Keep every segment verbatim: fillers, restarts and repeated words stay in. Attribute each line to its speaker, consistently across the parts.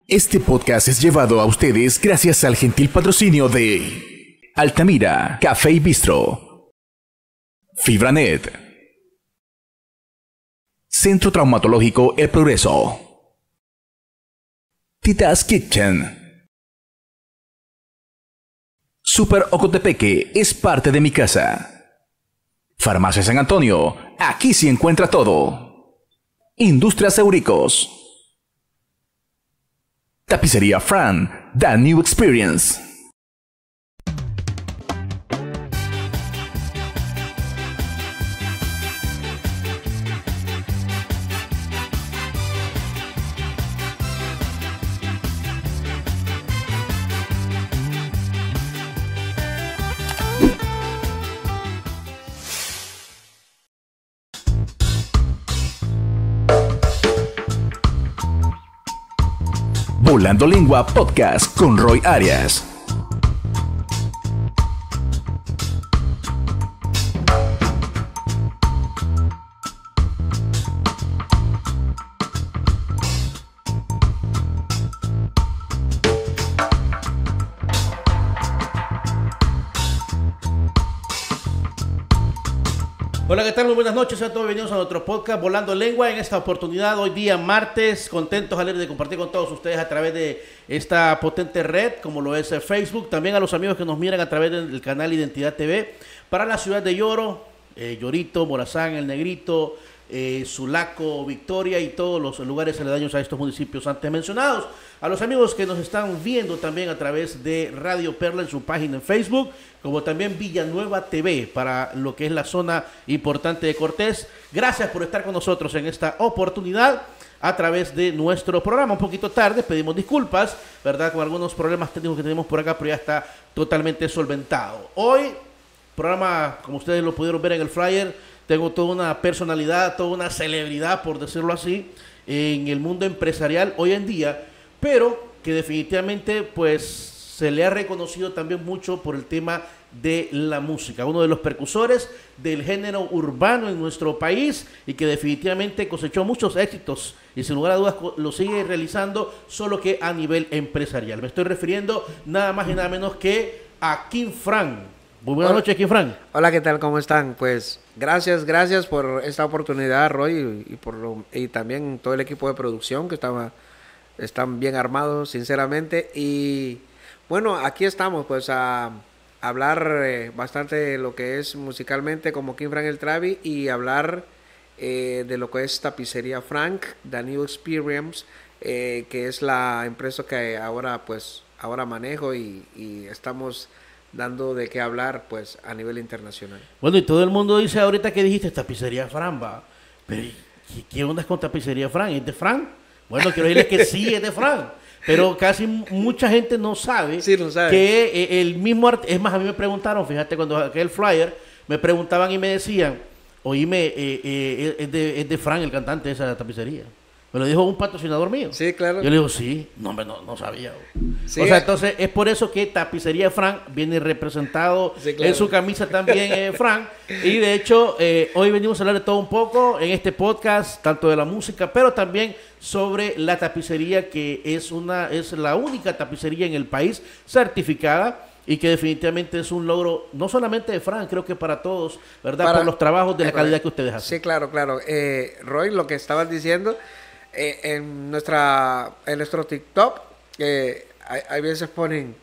Speaker 1: Este podcast es llevado a ustedes gracias al gentil patrocinio de Altamira, Café y Bistro, Fibranet, Centro Traumatológico El Progreso, Tita's Kitchen, Super Ocotepeque es parte de mi casa, Farmacia San Antonio, aquí se encuentra todo, Industrias Euricos, Tapicería Fran, The New Experience. Volando Lengua Podcast con Roy Arias.
Speaker 2: Hola, ¿qué tal? Muy buenas noches a todos, bienvenidos a nuestro podcast Volando Lengua. En esta oportunidad, hoy día martes, contentos, alegres de compartir con todos ustedes a través de esta potente red, como lo es Facebook. También a los amigos que nos miran a través del canal Identidad T V, para la ciudad de Lloro, eh, Llorito, Morazán, El Negrito, eh, Sulaco, Victoria y todos los lugares aledaños a estos municipios antes mencionados. A los amigos que nos están viendo también a través de Radio Perla en su página en Facebook, como también Villanueva T V para lo que es la zona importante de Cortés. Gracias por estar con nosotros en esta oportunidad a través de nuestro programa. Un poquito tarde, pedimos disculpas, ¿verdad? Con algunos problemas técnicos que tenemos por acá, pero ya está totalmente solventado. Hoy, programa, como ustedes lo pudieron ver en el flyer, tengo toda una personalidad, toda una celebridad, por decirlo así, en el mundo empresarial hoy en día, pero que definitivamente, pues, se le ha reconocido también mucho por el tema de la música, uno de los precursores del género urbano en nuestro país y que definitivamente cosechó muchos éxitos y sin lugar a dudas lo sigue realizando, solo que a nivel empresarial. Me estoy refiriendo nada más y nada menos que a King Frank. Muy buenas noches, King Frank.
Speaker 3: Hola, ¿qué tal? ¿Cómo están? Pues gracias, gracias por esta oportunidad, Roy, y, por lo, y también todo el equipo de producción que estaba, están bien armados, sinceramente, y bueno, aquí estamos pues a hablar eh, bastante de lo que es musicalmente como King Frank el Travi y hablar eh, de lo que es Tapicería Frank, The New Experience, eh, que es la empresa que ahora pues ahora manejo y, y estamos dando de qué hablar pues a nivel internacional.
Speaker 2: Bueno, y todo el mundo dice ahorita que dijiste Tapicería Frank, va, pero ¿qué, qué onda con Tapicería Frank? ¿Es de Frank? Bueno, quiero decirles que sí es de Frank. Pero casi mucha gente no sabe,
Speaker 3: sí, no sabe.
Speaker 2: que el mismo art... Es más, a mí me preguntaron, fíjate, cuando aquel flyer, me preguntaban y me decían, oíme, eh, eh, es, de, es de Frank, el cantante de esa tapicería. Me lo dijo un patrocinador mío.
Speaker 3: Sí, claro.
Speaker 2: Yo le digo, sí, no, no, no sabía.
Speaker 3: Sí,
Speaker 2: o sea, entonces es por eso que Tapicería Frank viene representado, sí, claro, en su camisa también, eh, Frank. Y de hecho, eh, hoy venimos a hablar de todo un poco en este podcast, tanto de la música, pero también sobre la tapicería, que es una es la única tapicería en el país certificada y que definitivamente es un logro, no solamente de Frank, creo que para todos, ¿verdad? Para, por los trabajos de la calidad que ustedes hacen.
Speaker 3: Sí, claro, claro. Eh, Roy, lo que estabas diciendo, eh, en nuestra en nuestro TikTok, eh, hay, hay veces ponen,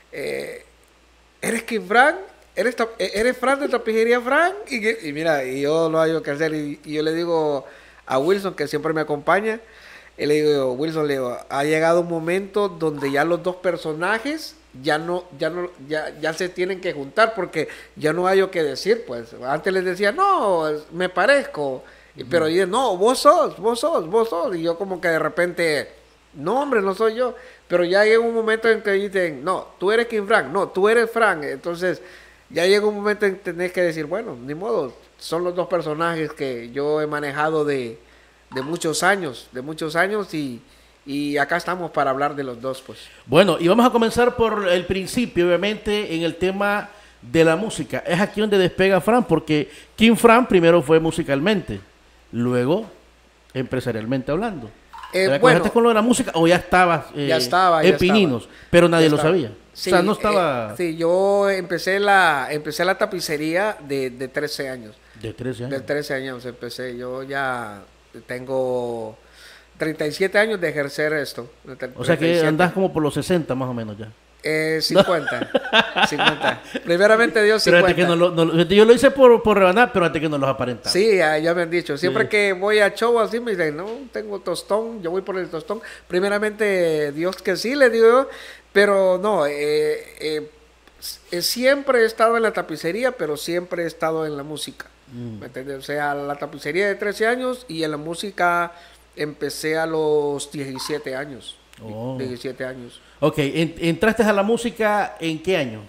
Speaker 3: eh, ¿eres King Frank? ¿Eres, ¿Eres Frank de Tapicería Frank? Y, y mira, y yo lo hago que hacer, y, y yo le digo a Wilson, que siempre me acompaña, y le digo, Wilson, le digo, ha llegado un momento donde ya los dos personajes ya no, ya no, ya, ya se tienen que juntar porque ya no hay yo que decir, pues. Antes les decía, no, me parezco, uh-huh. Pero yo, no, vos sos, vos sos, vos sos, y yo como que de repente, no, hombre, no soy yo, pero ya llega un momento en que dicen, no, tú eres King Frank, no, tú eres Frank, entonces ya llega un momento en que tenés que decir, bueno, ni modo, son los dos personajes que yo he manejado de de muchos años, de muchos años y, y acá estamos para hablar de los dos, pues.
Speaker 2: Bueno, y vamos a comenzar por el principio, obviamente, en el tema de la música. Es aquí donde despega Frank, porque King Frank primero fue musicalmente, luego empresarialmente hablando.
Speaker 3: Eh,
Speaker 2: ¿Te
Speaker 3: bueno,
Speaker 2: conectaste con lo de la música o ya estabas eh,
Speaker 3: ya estaba,
Speaker 2: en
Speaker 3: ya
Speaker 2: Pininos?
Speaker 3: estaba.
Speaker 2: Pero nadie
Speaker 3: Ya
Speaker 2: lo
Speaker 3: estaba.
Speaker 2: sabía.
Speaker 3: Sí,
Speaker 2: o sea, no estaba
Speaker 3: eh, sí, yo empecé la, empecé la tapicería de, de trece años.
Speaker 2: de trece
Speaker 3: De
Speaker 2: años.
Speaker 3: trece años empecé. Yo ya tengo treinta y siete años de ejercer esto. de tre-
Speaker 2: O sea que
Speaker 3: treinta y siete.
Speaker 2: andás como por los sesenta más o menos ya.
Speaker 3: Eh, cincuenta. cincuenta. Primeramente Dios
Speaker 2: Pero
Speaker 3: cincuenta.
Speaker 2: antes que no lo, no lo- yo lo hice por, por rebanar, pero antes que no los aparentaba.
Speaker 3: Sí, ya, ya me han dicho. Siempre
Speaker 2: Sí.
Speaker 3: que voy a show así me dicen, no, tengo tostón, yo voy por el tostón. Primeramente, Dios que sí, le digo yo, pero no, eh, eh, eh, siempre he estado en la tapicería, pero siempre he estado en la música.
Speaker 2: Mm.
Speaker 3: ¿Me entiendes? O sea, la tapicería de trece años y en la música empecé a los diecisiete años.
Speaker 2: Oh.
Speaker 3: diecisiete años.
Speaker 2: Ok, en- ¿entraste a la música en qué año?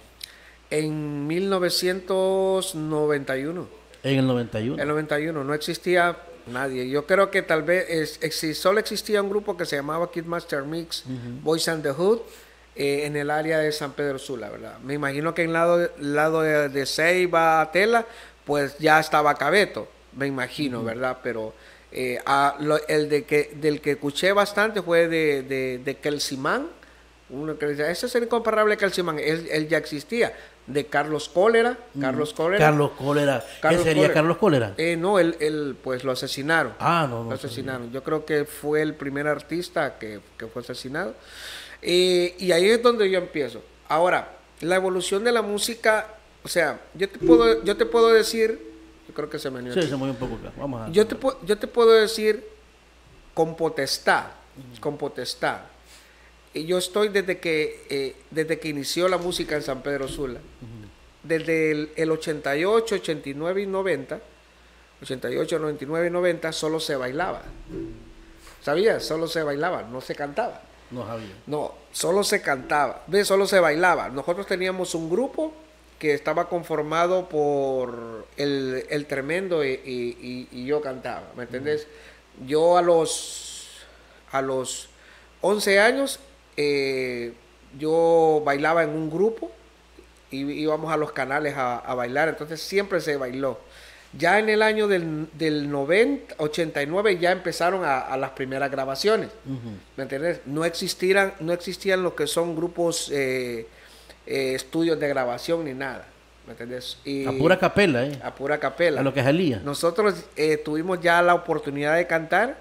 Speaker 3: En mil novecientos noventa y uno.
Speaker 2: En el noventa y uno.
Speaker 3: El noventa y uno no existía nadie. Yo creo que tal vez es, exi- solo existía un grupo que se llamaba Kidmaster Mix, Boys and the Hood, eh, en el área de San Pedro Sula, ¿verdad? Me imagino que en el lado, lado de, de Ceiba, Tela, pues ya estaba Cabeto, me imagino, ¿verdad? Pero eh, a- lo- el de que, del que escuché bastante fue de, de, de Kelsimán, uno que decía, ese es el incomparable Kelsimán, él, él ya existía, de Carlos Cólera, Carlos Cólera.
Speaker 2: Carlos Cólera.
Speaker 3: Carlos
Speaker 2: ¿Qué sería
Speaker 3: Cólera.
Speaker 2: Carlos Cólera?
Speaker 3: Eh, no, él, él, pues lo asesinaron.
Speaker 2: Ah, no, no.
Speaker 3: Lo asesinaron. Yo creo que fue el primer artista que, que fue asesinado. Eh, y ahí es donde yo empiezo. Ahora, la evolución de la música, o sea, yo te puedo, yo te puedo decir, yo creo que se me unió
Speaker 2: Sí,
Speaker 3: aquí.
Speaker 2: se movió un poco acá. Vamos a...
Speaker 3: Yo te, pu- yo te puedo decir con potestad, con potestad. Y yo estoy desde que, eh, desde que inició la música en San Pedro Sula. Desde el, el ochenta y ocho, ochenta y nueve y noventa, ochenta y ocho, noventa y nueve y noventa, solo se bailaba. ¿Sabías? Solo se bailaba, no se cantaba.
Speaker 2: No sabía.
Speaker 3: No, solo se cantaba, ¿ves? Solo se bailaba. Nosotros teníamos un grupo que estaba conformado por el, el Tremendo y, y- y- y yo cantaba, ¿me entendés? Yo a los, a los once años, eh, yo bailaba en un grupo y íbamos a los canales a, a bailar, entonces siempre se bailó. Ya en el año del, del noventa, ochenta y nueve ya empezaron a, a las primeras grabaciones, ¿me entiendes? No existían, no existían lo que son grupos, eh, eh, estudios de grabación ni nada, ¿me entiendes? Y
Speaker 2: A pura capela, ¿eh?
Speaker 3: a pura capela.
Speaker 2: A lo que salía.
Speaker 3: Nosotros eh, tuvimos ya la oportunidad de cantar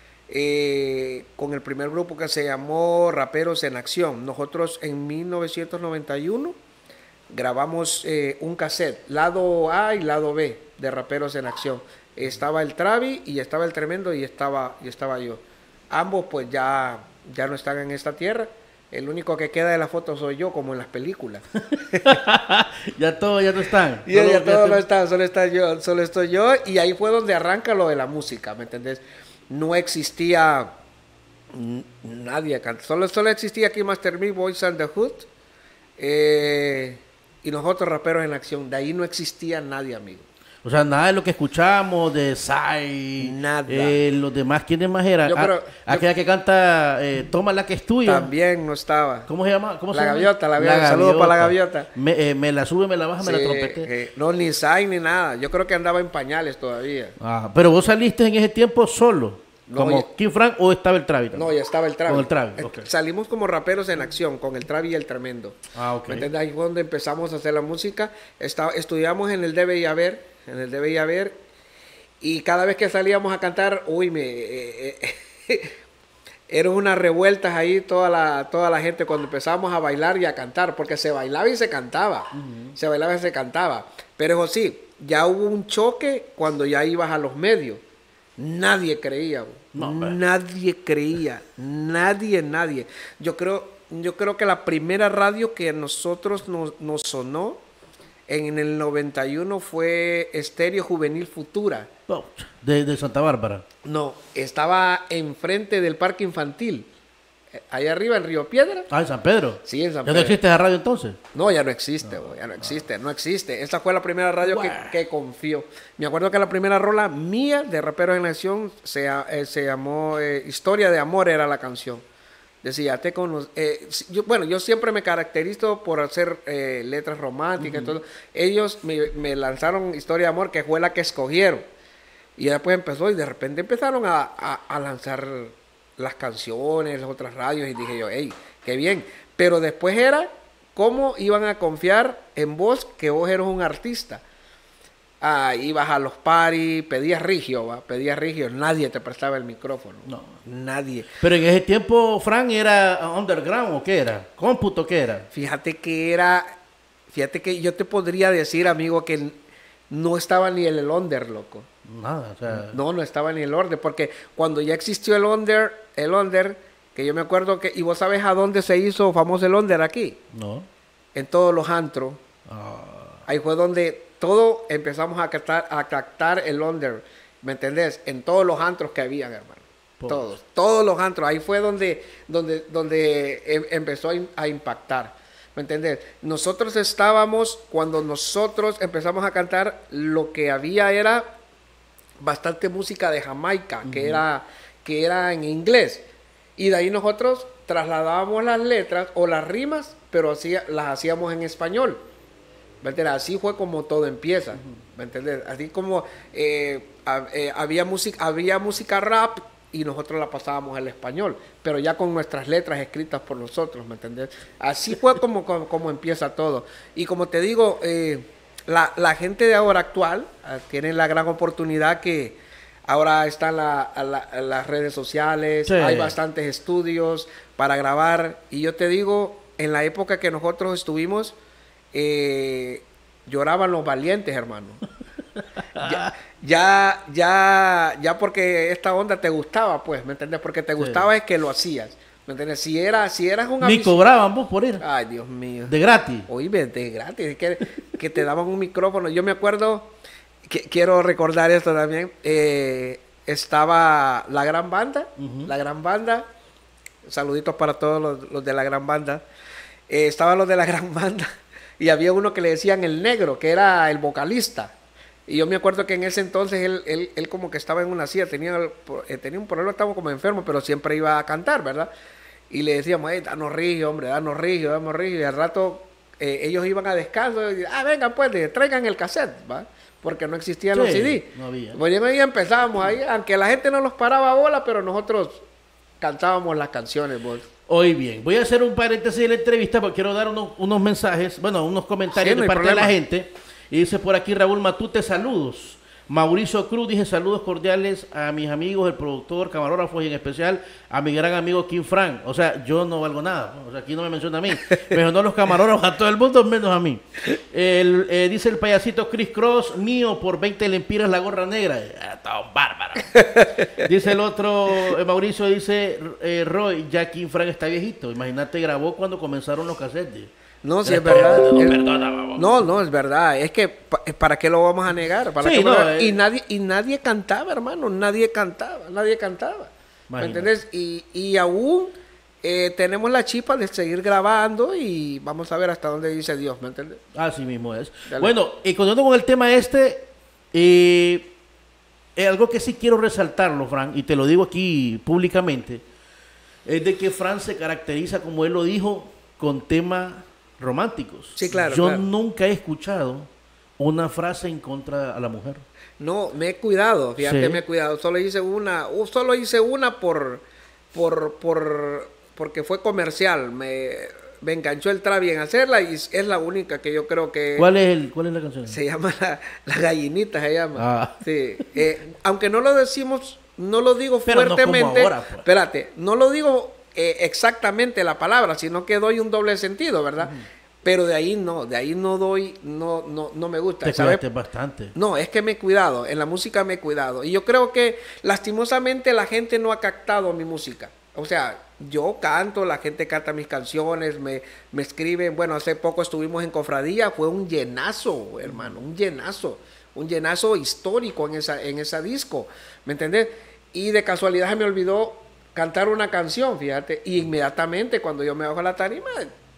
Speaker 3: eh, con el primer grupo que se llamó Raperos en Acción. Nosotros en mil novecientos noventa y uno grabamos eh, un cassette, lado A y lado B de Raperos en Acción. Estaba el Travi y estaba el Tremendo y estaba, y estaba yo. Ambos pues ya, ya no están en esta tierra. El único que queda de la foto soy yo, como en las películas.
Speaker 2: Ya todos ya no están.
Speaker 3: Y ya,
Speaker 2: Solo-
Speaker 3: ya todo
Speaker 2: te-
Speaker 3: no está, solo está yo, solo estoy yo, y ahí fue donde arranca lo de la música, ¿me entendés? No existía n- nadie, can- solo, solo existía aquí Master Me, Boys and the Hood, eh, y nosotros Raperos en Acción. De ahí no existía nadie, amigo.
Speaker 2: O sea, nada de lo que escuchamos de Sai.
Speaker 3: Nada.
Speaker 2: Eh, los demás, ¿quiénes más eran?
Speaker 3: Yo
Speaker 2: Ah,
Speaker 3: creo-
Speaker 2: aquella que canta eh, Toma la que es tuya.
Speaker 3: También no estaba.
Speaker 2: ¿Cómo se llama? ¿Cómo
Speaker 3: La
Speaker 2: se llama?
Speaker 3: gaviota, la gaviota. Saludos para la gaviota.
Speaker 2: Me, eh, me la sube, me la baja, me la
Speaker 3: Sí,
Speaker 2: trompete.
Speaker 3: eh, no, ni Sai ni nada. Yo creo que andaba en pañales todavía.
Speaker 2: Ah, pero vos saliste en ese tiempo solo.
Speaker 3: No,
Speaker 2: como
Speaker 3: ya-
Speaker 2: King Frank o estaba el Travis.
Speaker 3: No, ya estaba el Travi.
Speaker 2: Con el Travi,
Speaker 3: Eh,
Speaker 2: ok.
Speaker 3: Salimos como Raperos en Acción, con el Travi y el Tremendo.
Speaker 2: Ah, ok.
Speaker 3: ¿Me entiendes? Ahí fue donde empezamos a hacer la música. Está- estudiamos en el Debe y Haber, en el Debe y Haber, y cada vez que salíamos a cantar, uy, me... eh, eh, eran unas revueltas ahí toda la, toda la gente cuando empezamos a bailar y a cantar, porque se bailaba y se cantaba. Se bailaba y se cantaba. Pero eso sí, ya hubo un choque cuando ya ibas a los medios. Nadie creía, güey.
Speaker 2: No, hombre.
Speaker 3: Nadie creía, nadie, nadie. Yo creo, yo creo que la primera radio que a nosotros nos, nos sonó en el noventa y uno fue Estéreo Juvenil Futura.
Speaker 2: Oh, De, de Santa Bárbara.
Speaker 3: No, estaba enfrente del parque infantil, eh, allá arriba en Río Piedra.
Speaker 2: Ah, en San Pedro.
Speaker 3: Sí, en San
Speaker 2: ¿Ya no
Speaker 3: Pedro.
Speaker 2: existe esa radio entonces?
Speaker 3: No, ya no existe, güey, ya no existe, no existe. Esta fue la primera radio que,
Speaker 2: Guau.
Speaker 3: que confió. Me acuerdo que la primera rola mía de Raperos en Acción se, a- eh, se llamó eh, Historia de Amor, era la canción. Decía, te cono eh, si- yo, bueno, yo siempre me caracterizo por hacer eh, letras románticas. Entonces, ellos me, me lanzaron Historia de Amor, que fue la que escogieron. Y después empezó y de repente empezaron a, a- a lanzar las canciones, las otras radios, y dije yo, hey, qué bien. Pero después era cómo iban a confiar en vos, que vos eras un artista. Ah, ibas a los paris, pedías rigio, ¿va? pedías rigio, nadie te prestaba el micrófono.
Speaker 2: No.
Speaker 3: Nadie.
Speaker 2: Pero en ese tiempo, Frank, ¿era underground o qué era? ¿Cómputo qué era?
Speaker 3: Fíjate que era, fíjate que yo te podría decir, amigo, que no estaba ni el under, loco.
Speaker 2: Nada, o sea...
Speaker 3: No, no estaba ni el under, porque cuando ya existió el under, el under, que yo me acuerdo que, y vos sabes a dónde se hizo famoso el under aquí,
Speaker 2: No.
Speaker 3: en todos los antros.
Speaker 2: Ah.
Speaker 3: Ahí fue donde todo empezamos a captar, a captar el under, ¿me entendés? En todos los antros que habían, hermano.
Speaker 2: Pues.
Speaker 3: Todos, todos los antros. Ahí fue donde, donde, donde em- empezó a, in- a impactar, ¿me entendés? Nosotros estábamos, cuando nosotros empezamos a cantar, lo que había era bastante música de Jamaica, uh-huh. que era, que era en inglés. Y de ahí nosotros trasladábamos las letras o las rimas, pero hacía, las hacíamos en español. ¿Me entiendes? Así fue como todo empieza, ¿me entiendes? Así como eh, a, eh, había, música, había música rap y nosotros la pasábamos al español, pero ya con nuestras letras escritas por nosotros, ¿me entiendes? Así fue como, como, como empieza todo. Y como te digo, eh, la, la gente de ahora actual eh, tiene la gran oportunidad que ahora están la, la, las redes sociales, sí. Hay bastantes estudios para grabar. Y yo te digo, en la época que nosotros estuvimos, Eh, lloraban los valientes, hermano. ya, ya, ya, ya porque esta onda te gustaba, pues, ¿me entiendes? Porque te gustaba sí. Es que lo hacías, ¿me entiendes? Si, era, si eras un
Speaker 2: Ni cobraban vos por ir.
Speaker 3: Ay, Dios mío.
Speaker 2: De gratis.
Speaker 3: Oíme, de gratis. Que, que te daban un micrófono. Yo me acuerdo, que, quiero recordar esto también, eh, estaba la gran banda, uh-huh. la gran banda, saluditos para todos los, los de la gran banda, eh, estaban los de la gran banda. Y había uno que le decían el negro, que era el vocalista. Y yo me acuerdo que en ese entonces él, él, él como que estaba en una silla, tenía, eh, tenía un problema, estaba como enfermo, pero siempre iba a cantar, ¿verdad? Y le decíamos, hey, danos rigio, hombre, danos rigio, danos rigio. Y al rato eh, ellos iban a descanso y ah, vengan pues, traigan el cassette, ¿va? Porque no existían sí, los C D.
Speaker 2: No había.
Speaker 3: Bueno, ahí empezábamos, ahí, aunque la gente no nos paraba bola, pero nosotros cantábamos las canciones, vos.
Speaker 2: Hoy bien, voy a hacer un paréntesis de la entrevista porque quiero dar unos, unos mensajes, bueno, unos comentarios sí, no de parte problema. de la gente. Y dice por aquí Raúl Matute, saludos. Mauricio Cruz dice saludos cordiales a mis amigos, el productor, camarógrafo y en especial a mi gran amigo Kim Frank. O sea, yo no valgo nada, o sea, aquí no me menciona a mí, pero no los camarógrafos, a todo el mundo menos a mí. El, eh, dice el payasito Chris Cross, mío por veinte lempiras la gorra negra. Ah, está un bárbaro. Dice el otro, eh, Mauricio dice, eh, Roy, ya Kim Frank está viejito. Imagínate, grabó cuando comenzaron los cassettes.
Speaker 3: No, sí es verdad.
Speaker 2: No,
Speaker 3: es,
Speaker 2: perdona,
Speaker 3: no, no, es verdad. Es que, ¿para qué lo vamos a negar? ¿Para
Speaker 2: sí,
Speaker 3: qué
Speaker 2: no,
Speaker 3: lo...
Speaker 2: eh.
Speaker 3: y, nadie, y nadie cantaba, hermano. Nadie cantaba, nadie cantaba. ¿Me entiendes? Y, y aún eh, tenemos la chispa de seguir grabando y vamos a ver hasta dónde dice Dios, ¿me entiendes?
Speaker 2: Así mismo es.
Speaker 3: Dale.
Speaker 2: Bueno, y continuando con el tema este, eh, eh, algo que sí quiero resaltarlo, Fran, y te lo digo aquí públicamente, es de que Fran se caracteriza, como él lo dijo, con temas románticos.
Speaker 3: Sí, claro.
Speaker 2: Yo
Speaker 3: claro.
Speaker 2: nunca he escuchado una frase en contra a la mujer.
Speaker 3: No, me he cuidado, fíjate,
Speaker 2: Sí.
Speaker 3: me he cuidado. Solo hice una, uh, solo hice una por, por, por, porque fue comercial. Me, me enganchó el Travi en hacerla y es la única que yo creo que...
Speaker 2: ¿Cuál es, el, cuál es la canción?
Speaker 3: Se llama La, la Gallinita, se llama.
Speaker 2: Ah.
Speaker 3: Sí. Eh, aunque no lo decimos, no lo digo
Speaker 2: Pero no
Speaker 3: fuertemente.
Speaker 2: como ahora, pues.
Speaker 3: Espérate, no lo digo eh, exactamente la palabra, sino que doy un doble sentido, ¿verdad? Uh-huh. Pero de ahí no, de ahí no doy, no, no, no me gusta.
Speaker 2: Te
Speaker 3: ¿sabes?
Speaker 2: cuidaste bastante.
Speaker 3: No, es que me he cuidado, en la música me he cuidado. Y yo creo que lastimosamente la gente no ha captado mi música. O sea, yo canto, la gente canta mis canciones, me, me escriben. Bueno, hace poco estuvimos en Cofradía, fue un llenazo, hermano, un llenazo. Un llenazo histórico en esa, en esa disco, ¿me entendés? Y de casualidad se me olvidó cantar una canción, fíjate. Y inmediatamente cuando yo me bajo a la tarima...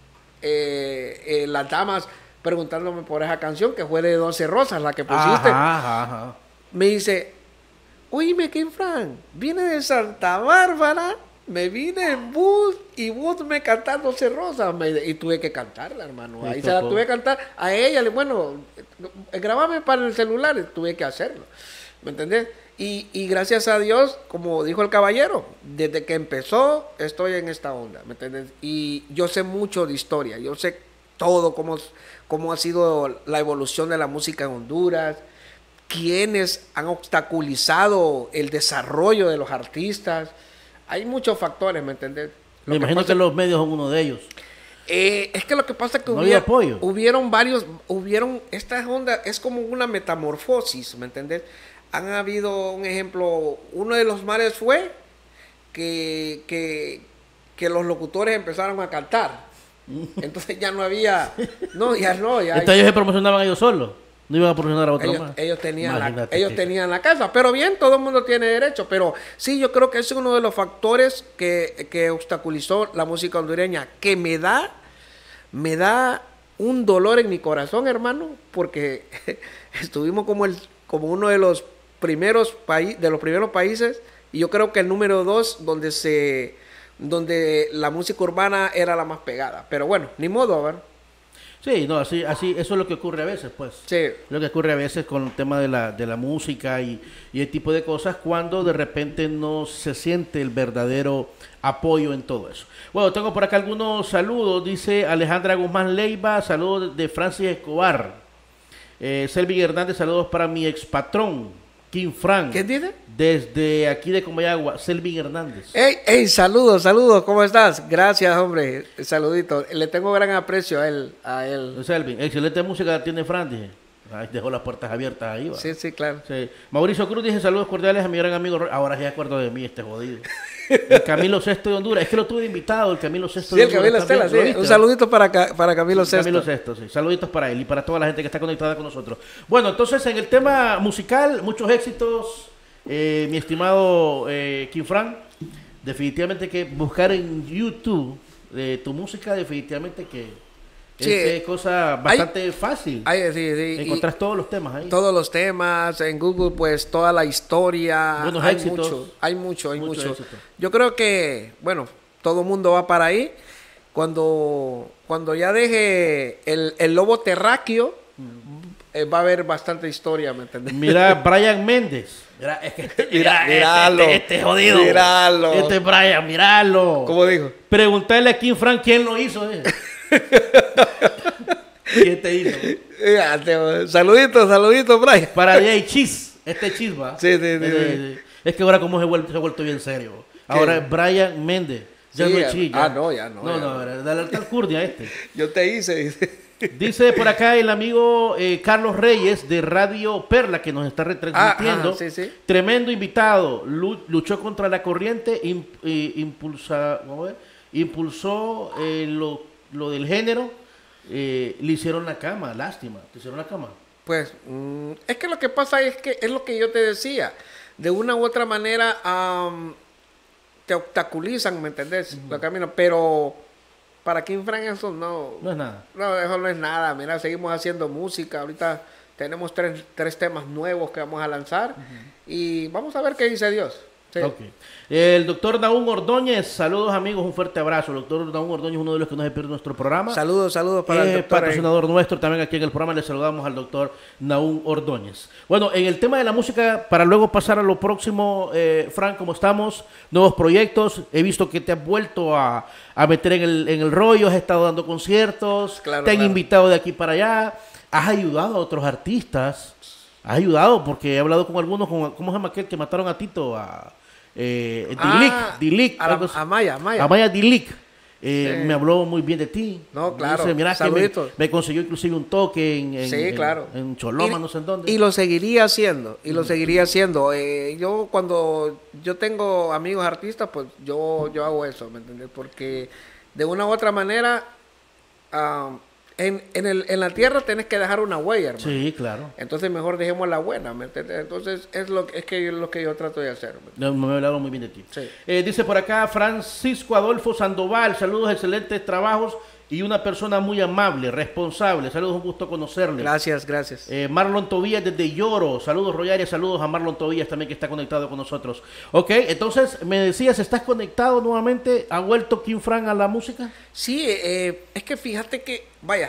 Speaker 3: Eh, eh, las damas preguntándome por esa canción que fue de doce Rosas, la que pusiste.
Speaker 2: Ajá, ajá.
Speaker 3: Me dice, oíme, Kim Frank, vine de Santa Bárbara, me vine en bus y vos me cantás doce Rosas. Me, y tuve que cantarla, hermano.
Speaker 2: Sí,
Speaker 3: Ahí se la tuve que cantar a ella. Le, bueno, grabame para el celular, tuve que hacerlo. ¿Me entendés? Y, y gracias a Dios, como dijo el caballero, desde que empezó estoy en esta onda, ¿me entiendes? Y yo sé mucho de historia, yo sé todo, cómo, cómo ha sido la evolución de la música en Honduras, quiénes han obstaculizado el desarrollo de los artistas. Hay muchos factores, ¿me entiendes?
Speaker 2: Me imagino que los medios son uno de ellos.
Speaker 3: Eh, es que lo que pasa es que
Speaker 2: No
Speaker 3: hubiera-
Speaker 2: había apoyo.
Speaker 3: hubieron varios, hubieron, esta onda es como una metamorfosis, ¿me entendés? Han habido un ejemplo, uno de los males fue que, que, que los locutores empezaron a cantar. Entonces ya no había, no, ya no, ya.
Speaker 2: Entonces ellos se promocionaban ellos solos. No iban a promocionar a otro
Speaker 3: ellos,
Speaker 2: más.
Speaker 3: ellos tenían la,
Speaker 2: Imagínate,
Speaker 3: ellos
Speaker 2: chico.
Speaker 3: tenían la casa, pero bien, todo el mundo tiene derecho, pero sí, yo creo que ese es uno de los factores que, que obstaculizó la música hondureña, que me da, me da un dolor en mi corazón, hermano, porque estuvimos como el, como uno de los primeros países, de los primeros países, y yo creo que el número dos donde se, donde la música urbana era la más pegada, pero bueno, ni modo, a ver.
Speaker 2: Sí, no, así, así, eso es lo que ocurre a veces, pues.
Speaker 3: Sí.
Speaker 2: Lo que ocurre a veces con el tema de la, de la música y, y el tipo de cosas cuando de repente no se siente el verdadero apoyo en todo eso. Bueno, tengo por acá algunos saludos, dice Alejandra Guzmán Leiva, saludos de Francis Escobar. Eh, Selvin Hernández, saludos para mi expatrón, Kim Frank.
Speaker 3: ¿Qué dice?
Speaker 2: Desde aquí de Comayagua, Selvin Hernández.
Speaker 3: Hey, hey, saludos, saludos, ¿cómo estás? Gracias, hombre, saludito. Le tengo gran aprecio a él, a él.
Speaker 2: Selvin, excelente música tiene Fran, dije. Ay, dejó las puertas abiertas ahí, va.
Speaker 3: Sí, sí, claro.
Speaker 2: Sí. Mauricio Cruz dice saludos cordiales a mi gran amigo. Ro- Ahora sí acuerdo de mí, este jodido. El Camilo Sesto de Honduras. Es que lo tuve de invitado, el Camilo Sesto
Speaker 3: Sí,
Speaker 2: de
Speaker 3: el
Speaker 2: Honduras.
Speaker 3: Camilo
Speaker 2: también.
Speaker 3: Estela, sí.
Speaker 2: ¿Lo viste,
Speaker 3: Un
Speaker 2: no?
Speaker 3: saludito para, Ca- para Camilo Sesto.
Speaker 2: Camilo Sesto, sí. Saluditos para él y para toda la gente que está conectada con nosotros. Bueno, entonces en el tema musical, muchos éxitos, eh, mi estimado eh, Kim Frank. Definitivamente que buscar en YouTube eh, tu música, definitivamente que
Speaker 3: Sí.
Speaker 2: es eh, cosa bastante fácil.
Speaker 3: Ay, sí, sí, y
Speaker 2: Encontrás todos los temas ahí.
Speaker 3: todos los temas en Google, pues toda la historia.
Speaker 2: Buenos
Speaker 3: hay
Speaker 2: éxitos.
Speaker 3: mucho, hay mucho, hay
Speaker 2: Mucho
Speaker 3: mucho.
Speaker 2: éxito.
Speaker 3: Yo creo que, bueno, todo el mundo va para ahí. Cuando, cuando ya deje el, el lobo terráqueo, eh, va a haber bastante historia, ¿me entiendes?
Speaker 2: Mira, Brian Méndez. Mira, es que este,
Speaker 3: Mira,
Speaker 2: mira,
Speaker 3: míralo,
Speaker 2: este, este, este jodido.
Speaker 3: míralo.
Speaker 2: Este Brian, míralo.
Speaker 3: ¿Cómo dijo?
Speaker 2: Preguntarle a Kim Frank quién lo hizo. Eh. ¿Quién te hizo?
Speaker 3: Ya, te- Saluditos, saluditos, Brian.
Speaker 2: Para allá hay Chis. Este Chis va.
Speaker 3: Sí, sí, sí,
Speaker 2: Eh, Es que ahora como se ha vuelto, se ha vuelto bien serio. Ahora es Brian Méndez. Ya
Speaker 3: Sí,
Speaker 2: no
Speaker 3: ya-
Speaker 2: es Chis.
Speaker 3: ah, no, ya no,
Speaker 2: No,
Speaker 3: ya
Speaker 2: no,
Speaker 3: no.
Speaker 2: era- dale al curdia a este.
Speaker 3: Yo te hice, dice.
Speaker 2: Dice por acá el amigo eh, Carlos Reyes de Radio Perla que nos está retransmitiendo.
Speaker 3: Ah, ah, sí, sí.
Speaker 2: Tremendo invitado. Lu- luchó contra la corriente, im- eh, impulsa, vamos a ver, impulsó eh, lo, lo del género. eh, le hicieron la cama, lástima. ¿Te hicieron la cama?
Speaker 3: Pues mm, es que lo que pasa es que es lo que yo te decía. De una u otra manera am, te obstaculizan, ¿me entendés? La camino, pero para Kim Frank eso no,
Speaker 2: No es nada.
Speaker 3: no, eso no es nada. Mira, seguimos haciendo música. Ahorita tenemos tres, tres temas nuevos que vamos a lanzar y vamos a ver qué dice Dios. Sí.
Speaker 2: Ok. El doctor Naún Ordóñez, saludos amigos, un fuerte abrazo. El doctor Naún Ordóñez es uno de los que no se pierde nuestro programa.
Speaker 3: Saludos, saludos para el
Speaker 2: Es
Speaker 3: doctor. ahí.
Speaker 2: patrocinador nuestro también aquí en el programa. Le saludamos al doctor Naún Ordóñez. Bueno, en el tema de la música, para luego pasar a lo próximo, eh, Frank, ¿cómo estamos? Nuevos proyectos. He visto que te has vuelto a, a meter en el, en el rollo, has estado dando conciertos,
Speaker 3: Claro,
Speaker 2: te han
Speaker 3: claro.
Speaker 2: invitado de aquí para allá, has ayudado a otros artistas, has ayudado porque he hablado con algunos, con, ¿cómo se llama aquel que mataron a Tito? A, eh, Dilic,
Speaker 3: Ah,
Speaker 2: Dilic,
Speaker 3: a la-
Speaker 2: algo así.
Speaker 3: a Maya, a Maya.
Speaker 2: Amaya Dilic. Eh,
Speaker 3: Sí.
Speaker 2: Me habló muy bien de ti.
Speaker 3: No, claro.
Speaker 2: Dice, mira que me,
Speaker 3: Saluditos.
Speaker 2: me consiguió inclusive un toque en, en,
Speaker 3: Sí,
Speaker 2: en-
Speaker 3: claro.
Speaker 2: en Choloma,
Speaker 3: Y-
Speaker 2: no sé en dónde.
Speaker 3: Y lo seguiría haciendo, y lo seguiría haciendo. Eh, yo cuando yo tengo amigos artistas, pues yo, yo hago eso, ¿me entiendes? Porque de una u otra manera, ah, en, en, el, en la tierra tenés que dejar una huella, hermano.
Speaker 2: Sí, claro.
Speaker 3: Entonces mejor dejemos la buena, ¿me entiendes? Entonces es lo, que- es que es lo que yo trato de hacer. ¿me entiendes?
Speaker 2: No, me hablaron muy bien de ti.
Speaker 3: Sí.
Speaker 2: Eh, dice por acá Francisco Adolfo Sandoval, saludos, excelentes trabajos y una persona muy amable, responsable. Saludos, un gusto conocerle.
Speaker 3: Gracias, gracias.
Speaker 2: Eh, Marlon Tobías desde Lloro. Saludos, Royaria. Saludos a Marlon Tobías también que está conectado con nosotros. Ok, entonces me decías, ¿estás conectado nuevamente? ¿Ha vuelto Kim Frank a la música?
Speaker 3: Sí, eh, es que fíjate que, vaya,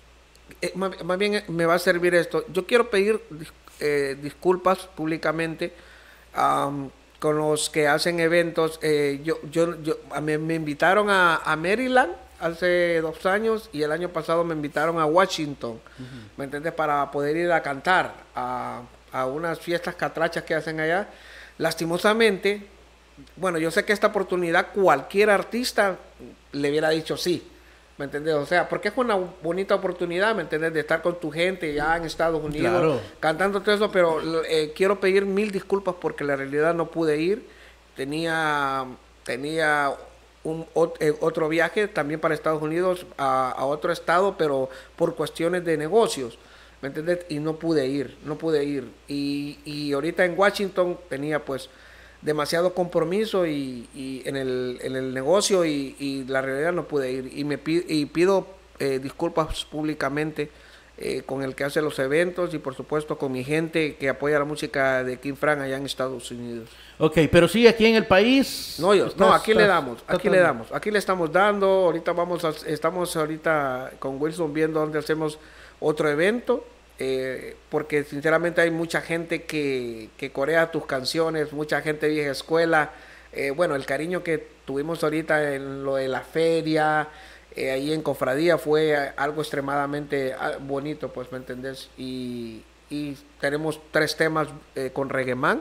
Speaker 3: eh, más, más bien eh, me va a servir esto. Yo quiero pedir dis- eh, disculpas públicamente um, con los que hacen eventos. Eh, yo, yo, yo, a mí me invitaron a, a Maryland hace dos años y el año pasado me invitaron a Washington, uh-huh. ¿me entiendes? Para poder ir a cantar a, a unas fiestas catrachas que hacen allá. Lastimosamente, bueno, yo sé que esta oportunidad cualquier artista le hubiera dicho sí, ¿me entiendes? O sea, porque es una bonita oportunidad, ¿me entiendes? De estar con tu gente ya en Estados Unidos, claro, cantando todo eso, pero eh, quiero pedir mil disculpas porque la realidad no pude ir. Tenía, tenía un, otro viaje también para Estados Unidos, a, a otro estado, pero por cuestiones de negocios, ¿me entiendes? Y no pude ir, no pude ir. Y, y ahorita en Washington tenía pues demasiado compromiso y, y en, el, en el negocio y, y la realidad no pude ir. Y me pido, y pido eh, disculpas públicamente eh, con el que hace los eventos y por supuesto con mi gente que apoya la música de King Frank allá en Estados Unidos.
Speaker 2: Ok, pero sí aquí en el país.
Speaker 3: No, yo, no, aquí estás, le damos, aquí le damos, aquí le estamos dando. Ahorita vamos a, estamos ahorita con Wilson viendo dónde hacemos otro evento. Eh, porque sinceramente hay mucha gente que, que corea tus canciones, mucha gente vieja escuela. Eh, bueno, el cariño que tuvimos ahorita en lo de la feria, eh, ahí en Cofradía, fue algo extremadamente bonito, pues, ¿me entendés? Y, y tenemos tres temas eh, con Reggae Man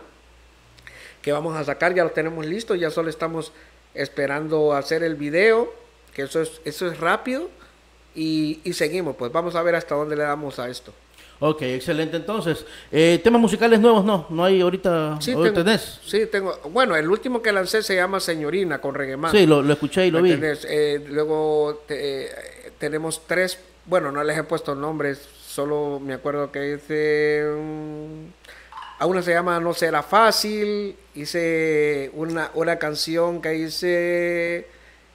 Speaker 3: que vamos a sacar, ya los tenemos listos, ya solo estamos esperando hacer el video, que eso es, eso es rápido, y, y seguimos, pues vamos a ver hasta dónde le damos a esto.
Speaker 2: Ok, excelente. Entonces, eh, temas musicales nuevos, ¿no? ¿No hay ahorita?
Speaker 3: Sí,
Speaker 2: ¿Ahorita
Speaker 3: tengo,
Speaker 2: tenés?
Speaker 3: sí, tengo. Bueno, el último que lancé se llama Señorina con Reggae Man.
Speaker 2: Sí, lo, lo escuché y lo vi.
Speaker 3: Eh, luego te, eh, tenemos tres, bueno, no les he puesto nombres, solo me acuerdo que hice, um, a una se llama No Será Fácil, hice una, una canción que hice,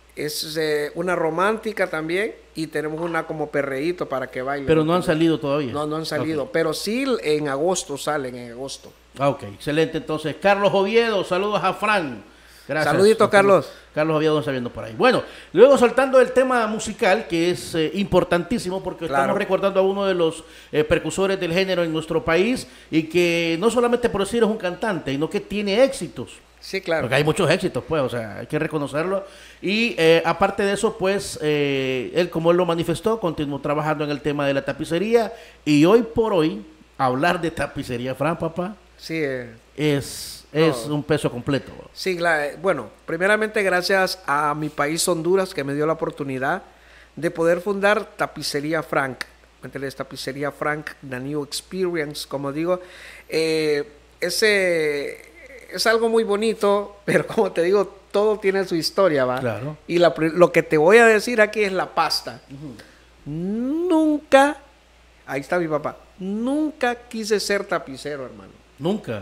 Speaker 3: es eh, una romántica también, y tenemos una como perreíto para que bailen.
Speaker 2: Pero no han salido todavía.
Speaker 3: No, no han salido, okay. Pero sí en agosto salen, en agosto.
Speaker 2: Ah, ok, excelente. Entonces, Carlos Oviedo, saludos a Fran. Gracias.
Speaker 3: Saludito, Carlos.
Speaker 2: Carlos Oviedo nos está viendo por ahí. Bueno, luego saltando el tema musical, que es eh, importantísimo porque claro, estamos recordando a uno de los eh, precursores del género en nuestro país y que no solamente por decir es un cantante, sino que tiene éxitos.
Speaker 3: Sí, claro.
Speaker 2: Porque hay muchos éxitos, pues, o sea, hay que reconocerlo. Y eh, aparte de eso, pues, eh, él, como él lo manifestó, continuó trabajando en el tema de la tapicería. Y hoy por hoy, hablar de tapicería, Fran, papá,
Speaker 3: sí, eh,
Speaker 2: es, es no, un peso completo.
Speaker 3: Sí, la, bueno, primeramente gracias a mi país Honduras, que me dio la oportunidad de poder fundar Tapicería Frank. ¿Entiendes? Tapicería Frank, The New Experience, como digo. Eh, ese... Es algo muy bonito, pero como te digo, todo tiene su historia, ¿va?
Speaker 2: Claro.
Speaker 3: Y la, lo que te voy a decir aquí es la pasta. Uh-huh. Nunca, ahí está mi papá, nunca quise ser tapicero, hermano.
Speaker 2: ¿Nunca?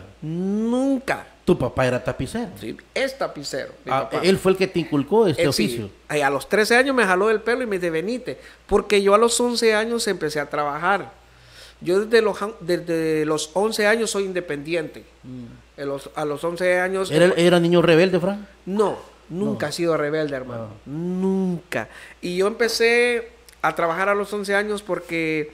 Speaker 3: Nunca.
Speaker 2: ¿Tu papá era tapicero?
Speaker 3: Sí, es tapicero.
Speaker 2: Ah, él fue el que te inculcó este
Speaker 3: él,
Speaker 2: oficio.
Speaker 3: Sí. A los trece años me jaló del pelo y me dice, venite, porque yo a los once años empecé a trabajar. Yo desde los, desde los once años soy independiente. Mm. A los, a los once años...
Speaker 2: ¿Era, ¿Era niño rebelde, Fran?
Speaker 3: No, nunca no. he sido rebelde, hermano. No. Nunca. Y yo empecé a trabajar a los once años porque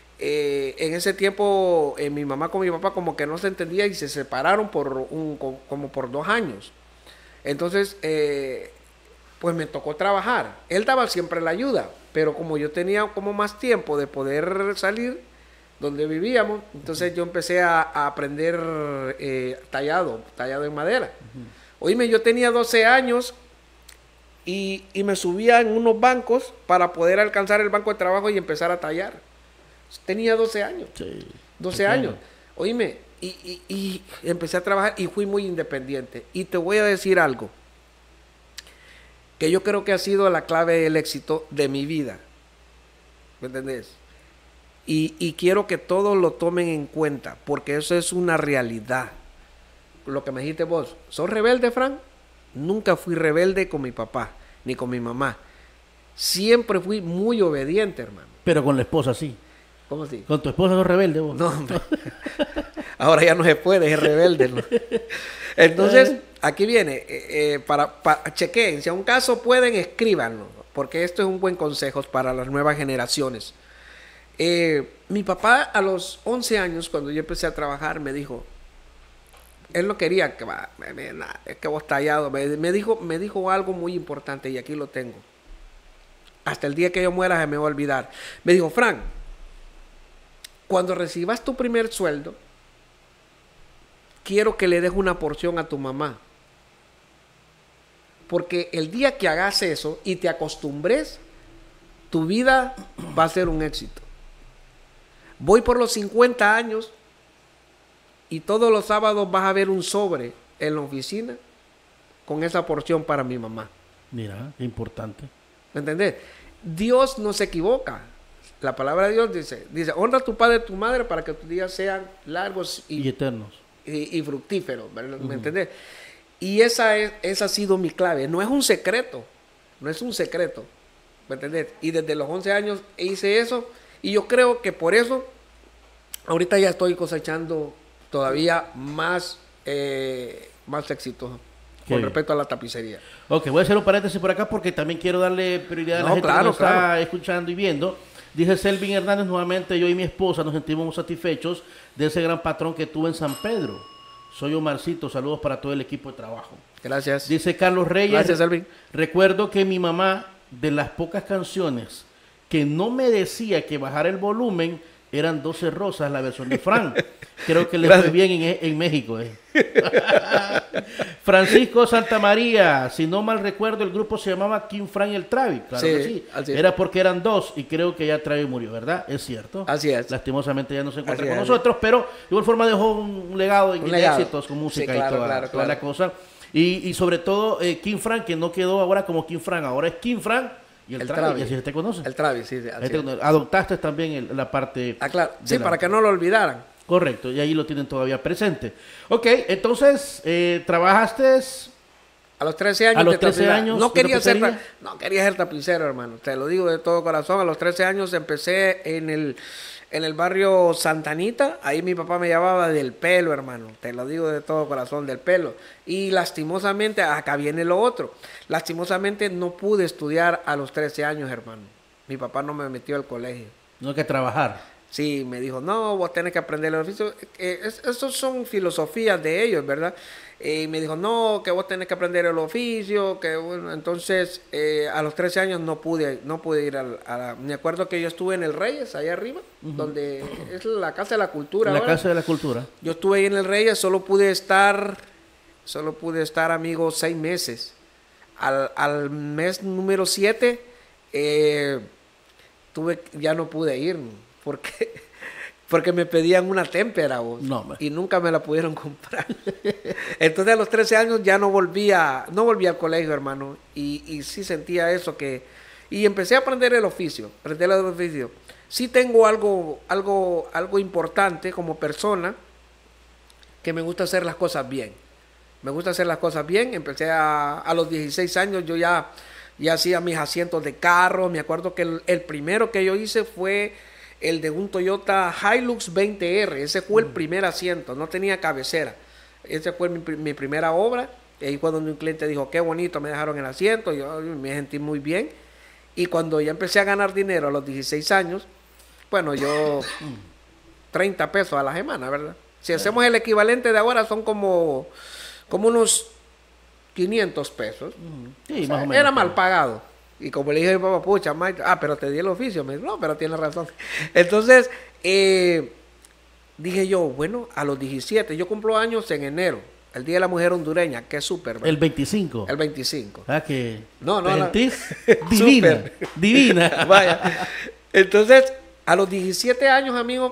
Speaker 3: eh, en ese tiempo eh, mi mamá con mi papá como que no se entendía y se separaron por un, como por dos años. Entonces, eh, pues me tocó trabajar. Él daba siempre la ayuda, pero como yo tenía como más tiempo de poder salir donde vivíamos, entonces yo empecé a, a aprender eh, tallado, tallado en madera. Uh-huh. Oíme, yo tenía doce años y, y me subía en unos bancos para poder alcanzar el banco de trabajo y empezar a tallar. Tenía doce años. Sí, doce okay. años. Oíme, y, y, y empecé a trabajar y fui muy independiente. Y te voy a decir algo, que yo creo que ha sido la clave del éxito de mi vida. ¿Me entendés? Y, y quiero que todos lo tomen en cuenta, porque eso es una realidad. Lo que me dijiste vos, ¿sos rebelde, Fran? Nunca fui rebelde con mi papá, ni con mi mamá. Siempre fui muy obediente, hermano.
Speaker 2: Pero con la esposa sí.
Speaker 3: ¿Cómo así?
Speaker 2: ¿Con tu esposa sos rebelde vos?
Speaker 3: No, hombre. Ahora ya no se puede, es rebelde, ¿no? Entonces, aquí viene, eh, eh, para, para chequeen, si a un caso pueden, escríbanlo, porque esto es un buen consejo para las nuevas generaciones. Eh, mi papá a los once años, cuando yo empecé a trabajar, me dijo, él no quería que va, me, me, nah, es que vos tallado. Me, me, dijo, me dijo algo muy importante y aquí lo tengo. Hasta el día que yo muera se me va a olvidar. Me dijo, Frank, cuando recibas tu primer sueldo, quiero que le des una porción a tu mamá. Porque el día que hagas eso y te acostumbres, tu vida va a ser un éxito. Voy por los cincuenta años y todos los sábados vas a ver un sobre en la oficina con esa porción para mi mamá.
Speaker 2: Mira, qué importante.
Speaker 3: ¿Me entendés? Dios no se equivoca. La palabra de Dios dice, dice, honra a tu padre y a tu madre para que tus días sean largos y,
Speaker 2: Y eternos.
Speaker 3: y, y fructíferos. ¿Me uh-huh. entendés? Y esa, es, esa ha sido mi clave. No es un secreto. No es un secreto. ¿Me entendés? Y desde los once años hice eso. Y yo creo que por eso, ahorita ya estoy cosechando todavía más, eh, más éxitos con
Speaker 2: bien.
Speaker 3: respecto a la tapicería.
Speaker 2: Ok, voy a hacer un paréntesis por acá porque también quiero darle prioridad a la
Speaker 3: No,
Speaker 2: gente
Speaker 3: claro,
Speaker 2: que nos está
Speaker 3: claro.
Speaker 2: escuchando y viendo. Dice Selvin Hernández, nuevamente yo y mi esposa nos sentimos muy satisfechos de ese gran patrón que tuve en San Pedro. Soy Omarcito, saludos para todo el equipo de trabajo.
Speaker 3: Gracias.
Speaker 2: Dice Carlos Reyes,
Speaker 3: Gracias, Selvin.
Speaker 2: Recuerdo que mi mamá, de las pocas canciones que no me decía que bajara el volumen, eran doce rosas, la versión de Frank. Creo que le fue bien en, en México. Eh. Francisco Santamaría, si no mal recuerdo, el grupo se llamaba King Frank y el Travis. Claro
Speaker 3: sí,
Speaker 2: que sí.
Speaker 3: Así es.
Speaker 2: Era porque eran dos y creo que ya Travis murió, ¿verdad? Es cierto.
Speaker 3: Así es.
Speaker 2: Lastimosamente ya no se encuentra
Speaker 3: Así
Speaker 2: con
Speaker 3: es.
Speaker 2: nosotros, pero de igual forma dejó un legado en
Speaker 3: Un legado.
Speaker 2: éxitos con música
Speaker 3: Sí, claro,
Speaker 2: y toda,
Speaker 3: claro,
Speaker 2: toda
Speaker 3: claro.
Speaker 2: la cosa. Y, y sobre todo eh, King Frank, que no quedó ahora como King Frank, ahora es King Frank y el,
Speaker 3: El
Speaker 2: Travis,
Speaker 3: Travis.
Speaker 2: y así se te conoce.
Speaker 3: El Travis, sí. sí,
Speaker 2: Ahí
Speaker 3: así
Speaker 2: te
Speaker 3: es.
Speaker 2: conoce. Adoptaste también el- la parte...
Speaker 3: Ah, claro.
Speaker 2: de
Speaker 3: Sí,
Speaker 2: la-
Speaker 3: para que no lo olvidaran.
Speaker 2: Correcto, y ahí lo tienen todavía presente. Ok, entonces, eh, trabajaste...
Speaker 3: A los trece años.
Speaker 2: A los
Speaker 3: de
Speaker 2: trece
Speaker 3: tapicera.
Speaker 2: años
Speaker 3: No
Speaker 2: de
Speaker 3: quería, ser,
Speaker 2: tapicería.
Speaker 3: no quería ser tapicero, hermano. Te lo digo de todo corazón. A los trece años empecé en el, en el barrio Santanita. Ahí mi papá me llamaba del pelo, hermano. Te lo digo de todo corazón, del pelo. Y lastimosamente, acá viene lo otro. Lastimosamente no pude estudiar a los trece años, hermano. Mi papá no me metió al colegio.
Speaker 2: No hay que trabajar.
Speaker 3: Sí, me dijo, no, vos tenés que aprender el oficio. Eh, es, esos son filosofías de ellos, ¿verdad? Y me dijo, no, que vos tenés que aprender el oficio, que bueno, entonces eh, a los trece años no pude, no pude ir al- a la... Me acuerdo que yo estuve en el Reyes, allá arriba, uh-huh. donde es la Casa de la Cultura.
Speaker 2: La
Speaker 3: ahora.
Speaker 2: Casa de la Cultura.
Speaker 3: Yo estuve ahí en el Reyes, solo pude estar, solo pude estar, amigo, seis meses. Al, al mes número siete, eh, tuve, ya no pude ir, porque, porque me pedían una témpera, vos,
Speaker 2: No, man.
Speaker 3: y nunca me la pudieron comprar. Entonces a los trece años ya no volvía, no volví al colegio, hermano, y, y sí sentía eso que, y empecé a aprender el oficio, aprender el oficio. Sí tengo algo, algo, algo importante como persona, que me gusta hacer las cosas bien. Me gusta hacer las cosas bien. Empecé a, a los dieciséis años, yo ya, ya hacía mis asientos de carro. Me acuerdo que el, el primero que yo hice fue el de un Toyota Hilux veinte R. Ese fue el primer asiento, no tenía cabecera. Esa fue mi, mi primera obra. Y ahí cuando un cliente dijo, qué bonito, me dejaron el asiento, yo me sentí muy bien. Y cuando ya empecé a ganar dinero a los dieciséis años, bueno, yo treinta pesos a la semana, ¿verdad? Si hacemos el equivalente de ahora, son como, como unos quinientos pesos.
Speaker 2: Sí,
Speaker 3: O sea,
Speaker 2: más o menos.
Speaker 3: era mal pagado. Y como le dije a mi papá, pucha, Mike, ah, pero te di el oficio. Me dijo, no, pero tienes razón. Entonces, eh, dije yo, bueno, a los diecisiete, yo cumplo años en enero, el Día de la Mujer Hondureña, que es súper, ¿verdad?
Speaker 2: El veinticinco.
Speaker 3: El veinticinco.
Speaker 2: Ah, que
Speaker 3: No, no,
Speaker 2: te
Speaker 3: no.
Speaker 2: sentís divina,
Speaker 3: Súper.
Speaker 2: divina.
Speaker 3: Vaya. Entonces, a los diecisiete años, amigo,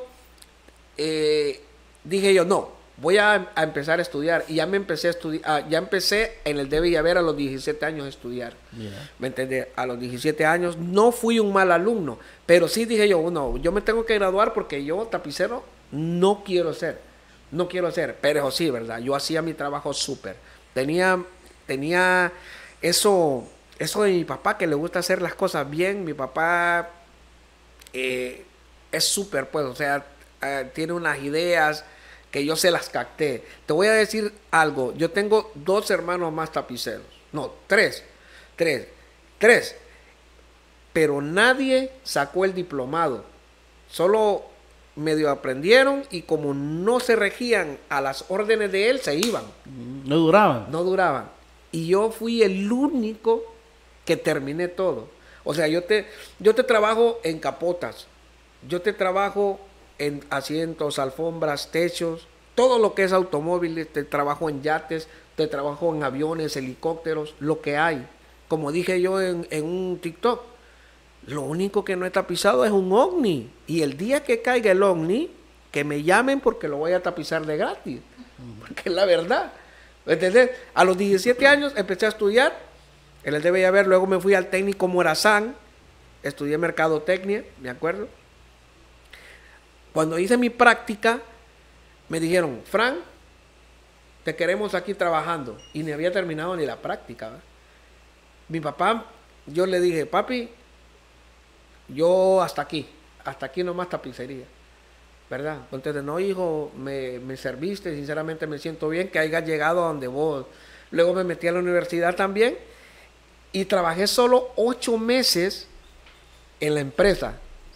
Speaker 3: eh, dije yo, no, voy a, a empezar a estudiar. Y ya me empecé a estudiar, ya empecé en el de Villaver a los diecisiete años a estudiar.
Speaker 2: Mira.
Speaker 3: ¿Me entendés? A los diecisiete años no fui un mal alumno, pero sí dije yo, no, yo me tengo que graduar porque yo tapicero no quiero ser. No quiero ser, pero eso sí, ¿verdad? Yo hacía mi trabajo súper. Tenía, tenía eso, eso de mi papá, que le gusta hacer las cosas bien. Mi papá eh, es súper, pues, o sea, eh, tiene unas ideas que yo se las capté. Te voy a decir algo. Yo tengo dos hermanos más tapiceros. No, tres. Tres. Tres. Pero nadie sacó el diplomado. Solo medio aprendieron y como no se regían a las órdenes de él, se iban.
Speaker 2: No duraban.
Speaker 3: No duraban. Y yo fui el único que terminé todo. O sea, yo te, yo te trabajo en capotas, yo te trabajo en asientos, alfombras, techos, todo lo que es automóviles, te trabajo en yates, te trabajo en aviones, helicópteros, lo que hay. Como dije yo en, en un TikTok, lo único que no he tapizado es un ovni. Y el día que caiga el ovni, que me llamen porque lo voy a tapizar de gratis. Porque es la verdad. ¿Entendés? A los diecisiete años empecé a estudiar en el D B ver, luego me fui al técnico Morazán, estudié mercadotecnia, me acuerdo. Cuando hice mi práctica, me dijeron, Fran, te queremos aquí trabajando. Y ni había terminado ni la práctica, ¿verdad? Mi papá, yo le dije, papi, yo hasta aquí, hasta aquí nomás tapicería, ¿verdad? Entonces, no, hijo, me, me serviste, sinceramente me siento bien que hayas llegado a donde vos. Luego me metí a la universidad también y trabajé solo ocho meses en la empresa,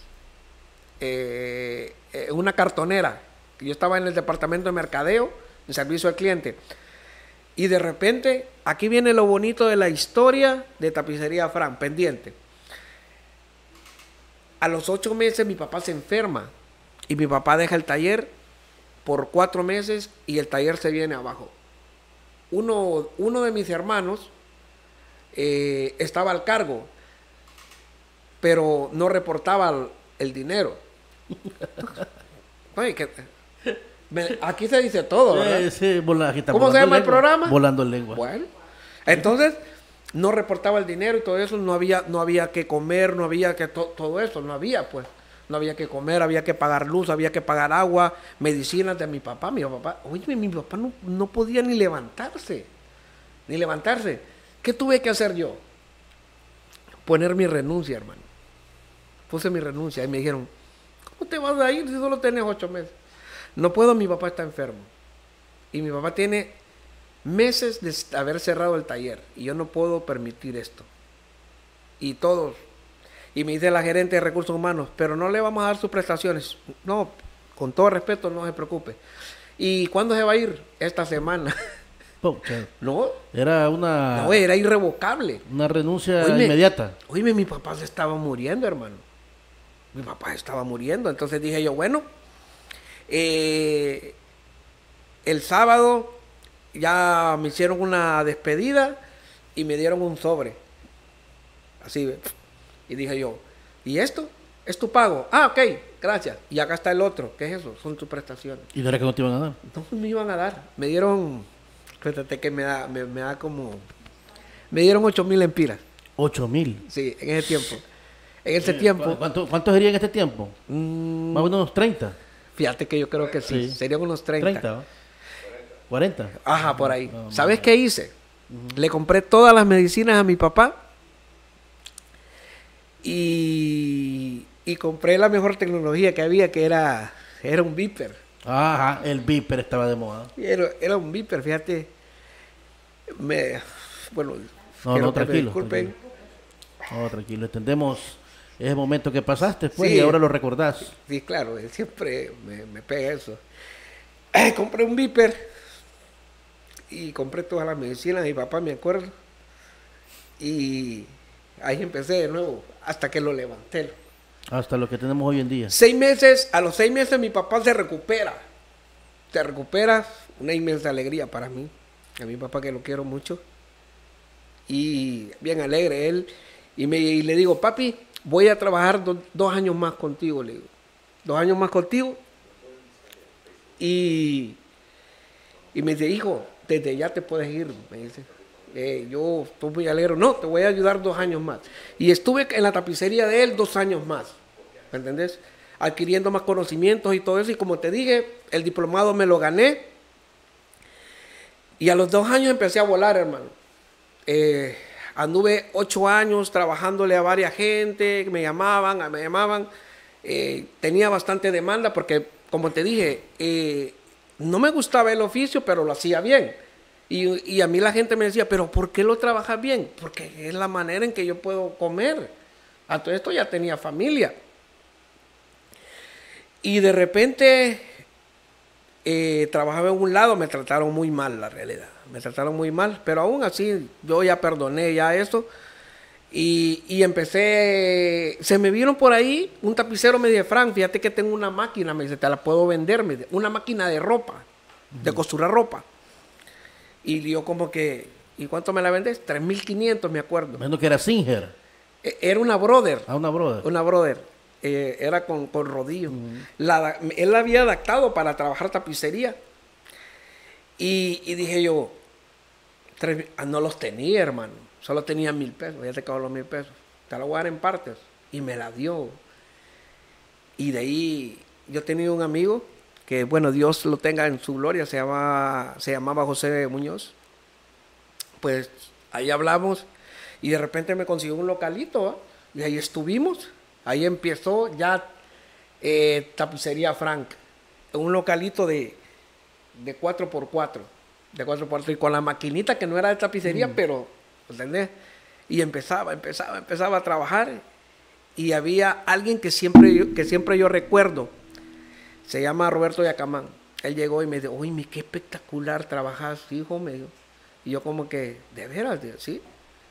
Speaker 3: eh, eh, una cartonera. Yo estaba en el departamento de mercadeo, en servicio al cliente. Y de repente, aquí viene lo bonito de la historia de Tapicería Fran, pendiente. A los ocho meses mi papá se enferma y mi papá deja el taller por cuatro meses y el taller se viene abajo. Uno, uno de mis hermanos eh, estaba al cargo, pero no reportaba el, el dinero. Oye, que, me, aquí se dice todo, ¿verdad?
Speaker 2: Eh, sí, vola,
Speaker 3: ¿Cómo se llama el
Speaker 2: lengua?
Speaker 3: programa?
Speaker 2: Volando en lengua.
Speaker 3: Bueno, entonces no reportaba el dinero y todo eso, no había, no había que comer, no había que to, todo eso, no había pues, no había que comer, había que pagar luz, había que pagar agua, medicinas de mi papá, mi papá, oye, mi papá no, no podía ni levantarse, ni levantarse. ¿Qué tuve que hacer yo? Poner mi renuncia, hermano. Puse mi renuncia y me dijeron, ¿cómo te vas a ir si solo tienes ocho meses? No puedo, mi papá está enfermo. Y mi papá tiene meses de haber cerrado el taller y yo no puedo permitir esto. Y todos, y me dice la gerente de recursos humanos, pero no le vamos a dar sus prestaciones. No, con todo respeto, no se preocupe. ¿Y cuándo se va a ir? Esta semana.
Speaker 2: Okay.
Speaker 3: No,
Speaker 2: era una
Speaker 3: no, era irrevocable.
Speaker 2: Una renuncia
Speaker 3: Oíme,
Speaker 2: inmediata.
Speaker 3: Oíme, mi papá se estaba muriendo, hermano. Mi papá estaba muriendo. Entonces dije yo, bueno, eh, el sábado ya me hicieron una despedida y me dieron un sobre. Así, y dije yo, ¿y esto? ¿Es tu pago? Ah, ok, gracias. Y acá está el otro. ¿Qué es eso? Son tus prestaciones.
Speaker 2: ¿Y no era que no te iban a dar?
Speaker 3: No me iban a dar. Me dieron, fíjate que me da, me, me da como, me dieron ocho mil empiras.
Speaker 2: ¿Ocho mil?
Speaker 3: Sí, en ese tiempo. En ese tiempo.
Speaker 2: ¿Cuánto, ¿Cuánto sería en este tiempo?
Speaker 3: Mmm,
Speaker 2: Más o menos treinta.
Speaker 3: Fíjate que yo creo que sí, sí. Serían unos treinta.
Speaker 2: treinta, ¿no? cuarenta.
Speaker 3: Ajá, por ahí.
Speaker 2: No,
Speaker 3: ¿Sabes
Speaker 2: no.
Speaker 3: qué hice? Uh-huh. Le compré todas las medicinas a mi papá y, y compré la mejor tecnología que había, que era, era un Viper.
Speaker 2: Ajá, el Viper estaba de moda.
Speaker 3: Era, era un Viper, fíjate. Me, bueno,
Speaker 2: no, no, tranquilo.
Speaker 3: Disculpen.
Speaker 2: Tranquilo. No, tranquilo, entendemos ese momento que pasaste, pues,
Speaker 3: sí,
Speaker 2: y ahora lo recordás.
Speaker 3: Sí, claro, él siempre me, me pega eso. Eh, compré un Viper y compré todas las medicinas de mi papá, me acuerdo. Y ahí empecé de nuevo, hasta que lo levanté.
Speaker 2: Hasta lo que tenemos hoy en día.
Speaker 3: Seis meses, a los seis meses mi papá se recupera. Se recupera, una inmensa alegría para mí. A mi papá, que lo quiero mucho. Y bien alegre él. Y, me, y le digo, papi, voy a trabajar do, dos años más contigo, le digo. Dos años más contigo. Y, y me dice, hijo, desde ya te puedes ir, me dice. Eh, yo estoy muy alegre. No, te voy a ayudar dos años más. Y estuve en la tapicería de él dos años más. ¿Me entendés? Adquiriendo más conocimientos y todo eso. Y como te dije, el diplomado me lo gané. Y a los dos años empecé a volar, hermano. Eh, anduve ocho años trabajándole a varias gente, me llamaban, me llamaban. Eh, tenía bastante demanda porque, como te dije, eh, no me gustaba el oficio, pero lo hacía bien. Y, y a mí la gente me decía, ¿pero por qué lo trabajas bien? Porque es la manera en que yo puedo comer. A todo esto ya tenía familia. Y de repente eh, trabajaba en un lado, me trataron muy mal, la realidad. Me trataron muy mal, pero aún así yo ya perdoné ya eso. Y, y empecé, se me vieron por ahí, un tapicero me dice, Frank, fíjate que tengo una máquina, me dice, te la puedo vender, me dice, una máquina de ropa, uh-huh. de costurar ropa. Y yo como que, ¿y cuánto me la vendes? tres mil quinientos, me acuerdo.
Speaker 2: Menos que era Singer.
Speaker 3: E- era una brother.
Speaker 2: Ah, una brother.
Speaker 3: Una brother. Eh, era con, con rodillo. Uh-huh. La, él la había adaptado para trabajar tapicería. Y, y dije yo, tres, ah, no los tenía, hermano. Solo tenía mil pesos. Ya te acabó los mil pesos. Te la voy a dar en partes. Y me la dio. Y de ahí yo tenía un amigo que, bueno, Dios lo tenga en su gloria, se, llama, se llamaba José Muñoz. Pues ahí hablamos y de repente me consiguió un localito, ¿eh? Y ahí estuvimos. Ahí empezó ya eh, Tapicería Frank, un localito de, de cuatro por cuatro, de cuatro por cuatro, y con la maquinita que no era de tapicería, mm. pero, ¿entendés? Y empezaba, empezaba, empezaba a trabajar, y había alguien que siempre, yo, que siempre yo recuerdo, se llama Roberto Yacamán. Él llegó y me dijo, uy, qué espectacular trabajas, hijo, me dijo. Y yo como que, ¿de veras? Digo, sí.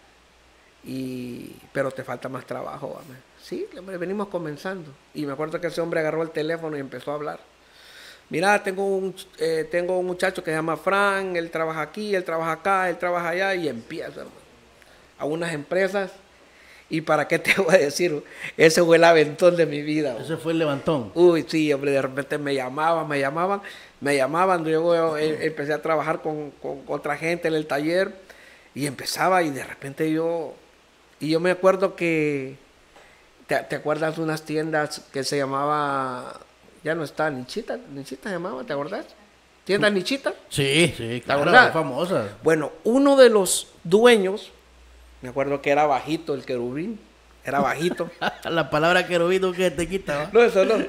Speaker 3: Y, pero te falta más trabajo, ¿verdad? Sí, venimos comenzando. Y me acuerdo que ese hombre agarró el teléfono y empezó a hablar. Mira, tengo un, eh, tengo un muchacho que se llama Frank, él trabaja aquí, él trabaja acá, él trabaja allá, y empieza, hermano, a unas empresas. Y para qué te voy a decir, ese fue el aventón de mi vida.
Speaker 2: Ese fue el levantón.
Speaker 3: Uy, sí, hombre, de repente me llamaban, me llamaban, me llamaban, luego yo, yo empecé a trabajar con, con, con otra gente en el taller, y empezaba, y de repente yo, y yo me acuerdo que, ¿te, te acuerdas de unas tiendas que se llamaba, ya no está, Nichita, Nichita se llamaba, ¿te acuerdas? ¿Tienda Nichita?
Speaker 2: Sí, sí, claro,
Speaker 3: ¿verdad?
Speaker 2: Famosa.
Speaker 3: Bueno, uno de los dueños, me acuerdo que era bajito, el querubín, era bajito.
Speaker 2: La palabra querubín que te quita, ¿va?
Speaker 3: No, eso no.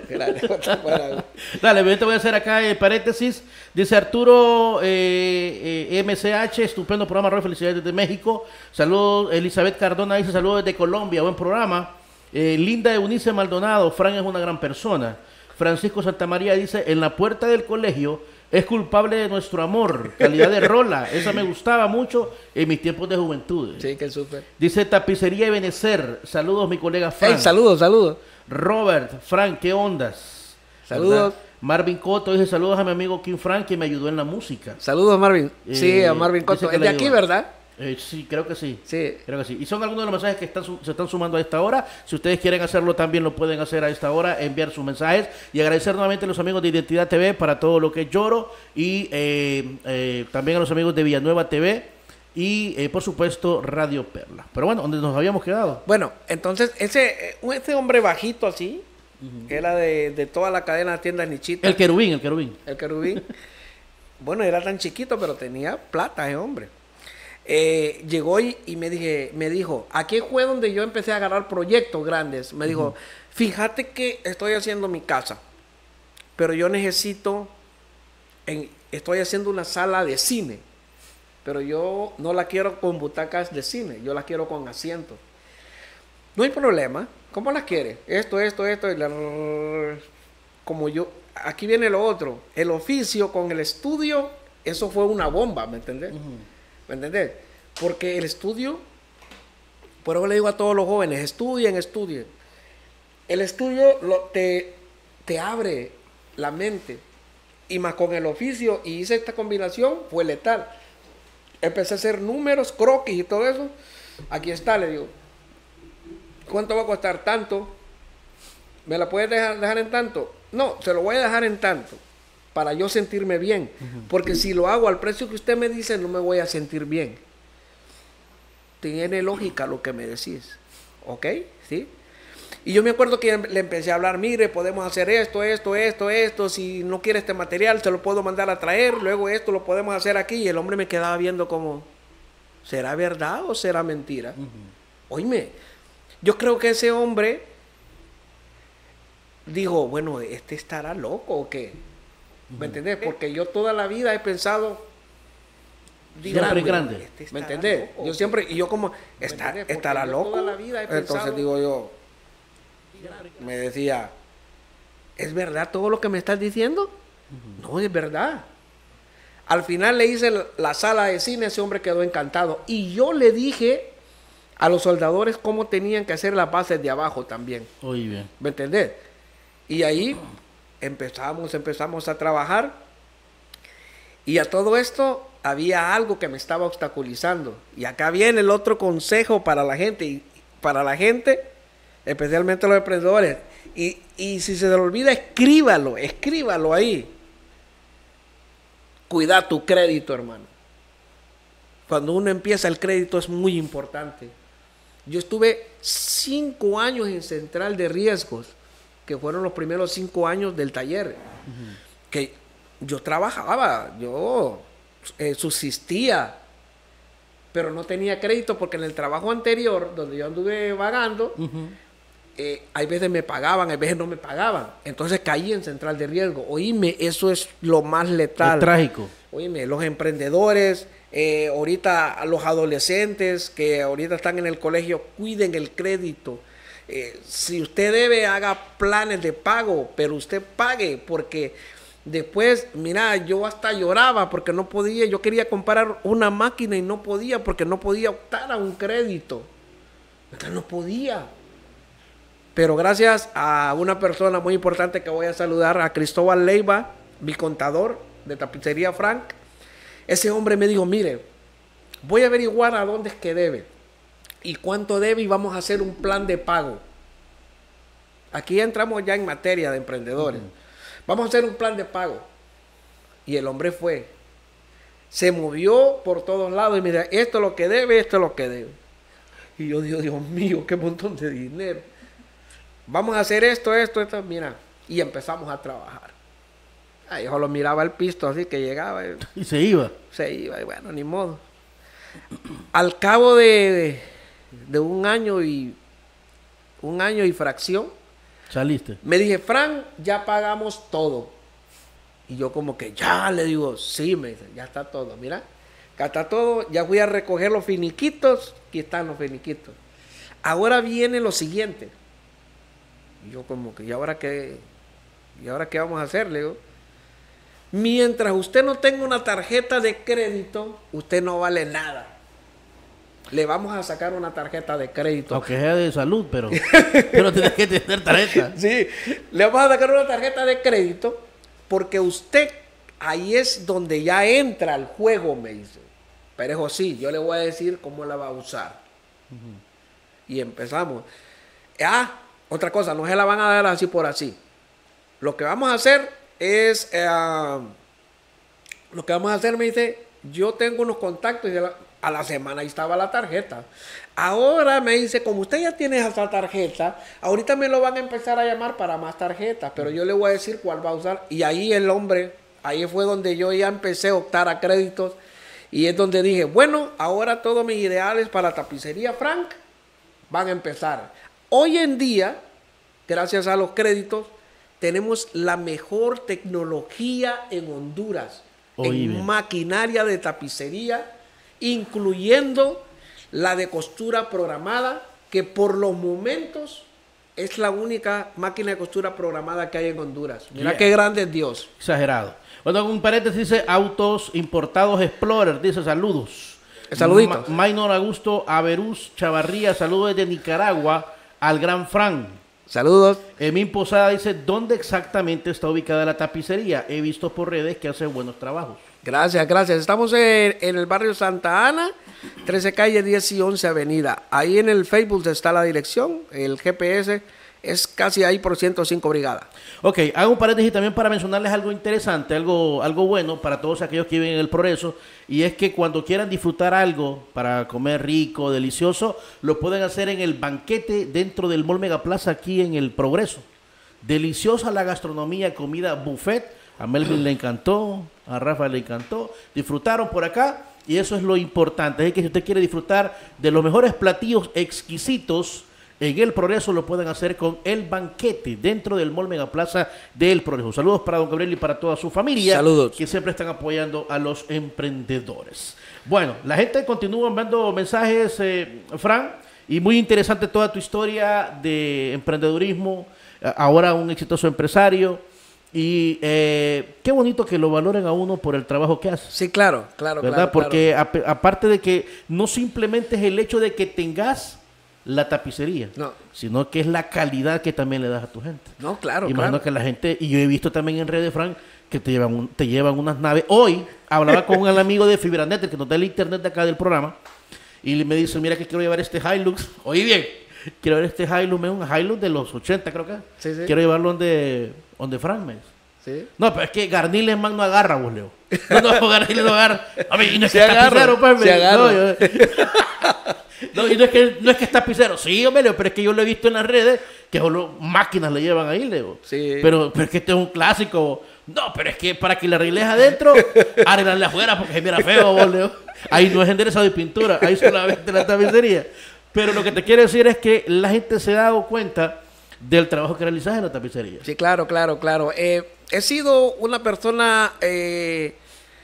Speaker 2: Dale, yo te voy a hacer acá el paréntesis. Dice Arturo eh, eh, M C H, estupendo programa, Roy, felicidades desde México. Saludos, Elizabeth Cardona dice saludos desde Colombia, buen programa. Eh, Linda Eunice Maldonado, Fran es una gran persona. Francisco Santamaría dice, en la puerta del colegio es culpable de nuestro amor, calidad de rola. Esa me gustaba mucho en mis tiempos de juventud.
Speaker 3: Sí, que súper.
Speaker 2: Dice Tapicería Ebenezer. Saludos, mi colega Frank.
Speaker 3: Hey, saludos, saludos.
Speaker 2: Robert, Frank, ¿qué ondas?
Speaker 3: Saludos.
Speaker 2: ¿Verdad? Marvin Cotto dice saludos a mi amigo Kim Frank, que me ayudó en la música.
Speaker 3: Saludos, Marvin.
Speaker 2: Eh,
Speaker 3: sí, a Marvin Cotto. Es de aquí, ¿verdad?
Speaker 2: Eh, sí, creo que sí.
Speaker 3: Sí.
Speaker 2: Creo que sí. Y son algunos de los mensajes que están, se están sumando a esta hora. Si ustedes quieren hacerlo, también lo pueden hacer a esta hora, enviar sus mensajes. Y agradecer nuevamente a los amigos de Identidad T V para todo lo que es Lloro. Y eh, eh, también a los amigos de Villanueva T V. Y, eh, por supuesto, Radio Perla. Pero bueno, ¿dónde nos habíamos quedado?
Speaker 3: Bueno, entonces, ese, ese hombre bajito así, uh-huh. que era de, de toda la cadena de tiendas Nichita.
Speaker 2: El querubín, el querubín.
Speaker 3: El querubín. Bueno, era tan chiquito, pero tenía plata ese hombre. Eh, llegó y, y me, dije, me dijo, aquí fue donde yo empecé a agarrar proyectos grandes. Me uh-huh. dijo, fíjate que estoy haciendo mi casa, pero yo necesito, en, estoy haciendo una sala de cine, pero yo no la quiero con butacas de cine, yo la quiero con asientos. No hay problema, ¿cómo las quiere? Esto, esto, esto, y la, como yo, aquí viene lo otro, el oficio con el estudio, eso fue una bomba, ¿me entendés? Uh-huh. ¿Me entendés? Porque el estudio, por eso le digo a todos los jóvenes, estudien, estudien. El estudio lo, te, te abre la mente. Y más con el oficio, y hice esta combinación, fue letal. Empecé a hacer números, croquis y todo eso. Aquí está, le digo. ¿Cuánto va a costar? Tanto. ¿Me la puedes dejar, dejar en tanto? No, se lo voy a dejar en tanto. Para yo sentirme bien, uh-huh. porque si lo hago al precio que usted me dice, no me voy a sentir bien. Tiene lógica lo que me decís, ¿ok? ¿Sí? Y yo me acuerdo que le empecé a hablar, mire, podemos hacer esto, esto, esto, esto, si no quiere este material, se lo puedo mandar a traer, luego esto lo podemos hacer aquí, y el hombre me quedaba viendo como, ¿será verdad o será mentira? Uh-huh. Oíme, yo creo que ese hombre dijo, bueno, ¿este estará loco o qué? ¿Me entendés? Porque yo toda la vida he pensado
Speaker 2: siempre grande.
Speaker 3: Este ¿me entendés? Loco. Yo siempre, y yo como, ¿está, ¿estará loco? Toda la vida he Entonces pensado, digo yo, me decía, ¿es verdad todo lo que me estás diciendo? Uh-huh. No, es verdad. Al final le hice la sala de cine, ese hombre quedó encantado. Y yo le dije a los soldadores cómo tenían que hacer las bases de abajo también.
Speaker 2: Muy bien.
Speaker 3: ¿Me entendés? Y ahí empezamos, empezamos a trabajar. Y a todo esto había algo que me estaba obstaculizando. Y acá viene el otro consejo para la gente. Y para la gente, especialmente los emprendedores. Y, y si se le olvida, escríbalo, escríbalo ahí. Cuida tu crédito, hermano. Cuando uno empieza, el crédito es muy importante. Yo estuve cinco años en Central de Riesgos, que fueron los primeros cinco años del taller. Uh-huh. Que yo trabajaba, yo eh, subsistía, pero no tenía crédito porque en el trabajo anterior, donde yo anduve vagando, uh-huh. eh, hay veces me pagaban, hay veces no me pagaban. Entonces caí en Central de Riesgo. Oíme, eso es lo más letal.
Speaker 2: Es trágico.
Speaker 3: Oíme, los emprendedores, eh, ahorita los adolescentes que ahorita están en el colegio, cuiden el crédito. Eh, si usted debe, haga planes de pago, pero usted pague, porque después, mira, yo hasta lloraba porque no podía, yo quería comprar una máquina y no podía porque no podía optar a un crédito. Entonces no podía. Pero gracias a una persona muy importante que voy a saludar, a Cristóbal Leiva, mi contador de Tapicería Frank, ese hombre me dijo, mire, voy a averiguar a dónde es que debe y cuánto debe y vamos a hacer un plan de pago. Aquí entramos ya en materia de emprendedores. Uh-huh. Vamos a hacer un plan de pago. Y el hombre fue, se movió por todos lados y me dijo, esto es lo que debe, esto es lo que debe. Y yo digo, Dios mío, qué montón de dinero. Vamos a hacer esto, esto, esto, mira. Y empezamos a trabajar. Ahí yo lo miraba el pisto así que llegaba. Y,
Speaker 2: y se iba.
Speaker 3: Se iba, y bueno, ni modo. Al cabo de, de un año y un año y fracción,
Speaker 2: saliste.
Speaker 3: Me dije, Fran, ya pagamos todo. Y yo como que ya, le digo, sí, me dice, ya está todo, mira. Acá está todo, ya fui a recoger los finiquitos, aquí están los finiquitos. Ahora viene lo siguiente. Y yo como que, ¿y ahora qué? ¿Y ahora qué vamos a hacer? Le digo, mientras usted no tenga una tarjeta de crédito, usted no vale nada. Le vamos a sacar una tarjeta de crédito.
Speaker 2: Aunque sea de salud, pero, pero tiene que tener tarjeta.
Speaker 3: Sí, le vamos a sacar una tarjeta de crédito porque usted, ahí es donde ya entra al juego, me dice. Pero eso sí, yo le voy a decir cómo la va a usar. Uh-huh. Y empezamos. Ah, otra cosa, no se la van a dar así por así. Lo que vamos a hacer es, eh, lo que vamos a hacer, me dice, yo tengo unos contactos y de la, a la semana ahí estaba la tarjeta. Ahora me dice, como usted ya tiene esa tarjeta, ahorita me lo van a empezar a llamar para más tarjetas, pero yo le voy a decir cuál va a usar. Y ahí el hombre, ahí fue donde yo ya empecé a optar a créditos. Y es donde dije, bueno, ahora todos mis ideales para Tapicería Frank van a empezar. Hoy en día, gracias a los créditos, tenemos la mejor tecnología en Honduras. Oye, en maquinaria de tapicería, incluyendo la de costura programada, que por los momentos es la única máquina de costura programada que hay en Honduras. Mira yeah. Qué grande es Dios.
Speaker 2: Exagerado. Bueno, un paréntesis dice autos importados Explorer, dice saludos.
Speaker 3: Saluditos.
Speaker 2: Ma Maynor Augusto Averús Chavarría, saludos desde Nicaragua al Gran Fran.
Speaker 3: Saludos.
Speaker 2: Emín Posada dice, ¿dónde exactamente está ubicada la tapicería? He visto por redes que hace buenos trabajos.
Speaker 3: Gracias, gracias. Estamos en, en el barrio Santa Ana, trece calle, diez y once avenida. Ahí en el Facebook está la dirección, el G P S es casi ahí por ciento cinco brigada.
Speaker 2: Ok, hago un paréntesis también para mencionarles algo interesante, algo, algo bueno para todos aquellos que viven en el Progreso, y es que cuando quieran disfrutar algo para comer rico, delicioso, lo pueden hacer en el banquete dentro del Mall Megaplaza aquí en el Progreso. Deliciosa la gastronomía, comida buffet. A Melvin le encantó, a Rafa le encantó, disfrutaron por acá y eso es lo importante. Es que si usted quiere disfrutar de los mejores platillos exquisitos en el Progreso, lo pueden hacer con el banquete dentro del Mall Megaplaza del Progreso. Saludos para don Gabriel y para toda su familia.
Speaker 3: Saludos.
Speaker 2: Que siempre están apoyando a los emprendedores. Bueno, la gente continúa enviando mensajes, eh, Fran, Y muy interesante toda tu historia de emprendedurismo, ahora un exitoso empresario. Y eh, qué bonito que lo valoren a uno por el trabajo que hace.
Speaker 3: Sí, claro, claro,
Speaker 2: ¿verdad?
Speaker 3: claro.
Speaker 2: Porque
Speaker 3: claro.
Speaker 2: A, aparte de que no simplemente es el hecho de que tengas la tapicería,
Speaker 3: no.
Speaker 2: sino que es la calidad que también le das a tu gente.
Speaker 3: No, claro,
Speaker 2: Imagino
Speaker 3: claro.
Speaker 2: que la gente, y yo he visto también en redes, Frank, que te llevan, un, te llevan unas naves. Hoy hablaba con un amigo de Fibranet, el que nos da el internet de acá del programa, y me dice, mira que quiero llevar este Hilux. Oye bien, quiero ver este Hilux, un Hilux de los ochenta creo que.
Speaker 3: Sí, sí.
Speaker 2: Quiero llevarlo donde, donde Frank me dice.
Speaker 3: Sí.
Speaker 2: No, pero es que Garniles man no agarra, vos, Leo. No, no, Garniles no agarra. A mí, y no es
Speaker 3: Se
Speaker 2: que está
Speaker 3: agarra,
Speaker 2: tapicero, pues.
Speaker 3: se
Speaker 2: me-
Speaker 3: agarra.
Speaker 2: No, yo- no, y no es que no es que está tapicero. Sí, hombre, Leo, pero es que yo lo he visto en las redes que solo máquinas le llevan ahí, Leo.
Speaker 3: Sí.
Speaker 2: Pero, pero es que este es un clásico. No, pero es que para que le arregles adentro, arreglarle afuera porque se mira feo, vos, Leo. Ahí no es enderezado y pintura, ahí solamente la tapicería. Pero lo que te quiero decir es que la gente se ha dado cuenta del trabajo que realizas en la tapicería.
Speaker 3: Sí, claro, claro, claro. Eh, he sido una persona, eh,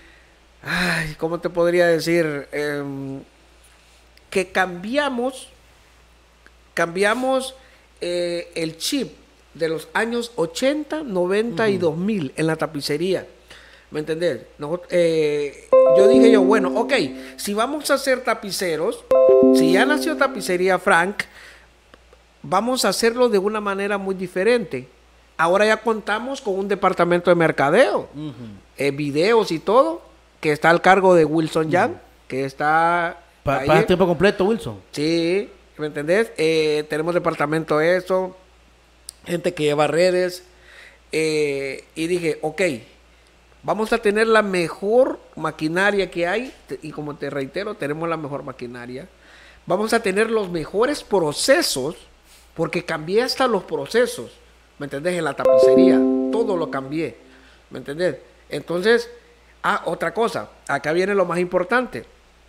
Speaker 3: ay, ¿cómo te podría decir? Em, que cambiamos, cambiamos eh, el chip de los años ochenta, noventa y dos mil en la tapicería. ¿Me entendés? Noso- eh, yo dije yo, bueno, ok, si vamos a ser tapiceros, si ya nació Tapicería Frank, vamos a hacerlo de una manera muy diferente. Ahora ya contamos con un departamento de mercadeo,
Speaker 2: Ujú.
Speaker 3: eh, videos y todo, que está al cargo de Wilson Young, que está
Speaker 2: Pa-
Speaker 3: ahí.
Speaker 2: ¿Para tiempo completo, Wilson?
Speaker 3: Sí, ¿me entendés? Eh, tenemos departamento de eso, gente que lleva redes, eh, y dije, ok, vamos a tener la mejor maquinaria que hay, te- y como te reitero, tenemos la mejor maquinaria. Vamos a tener los mejores procesos, porque cambié hasta los procesos, ¿me entendés? En la tapicería, todo lo cambié, ¿me entendés? Entonces, ah, otra cosa, acá viene lo más importante.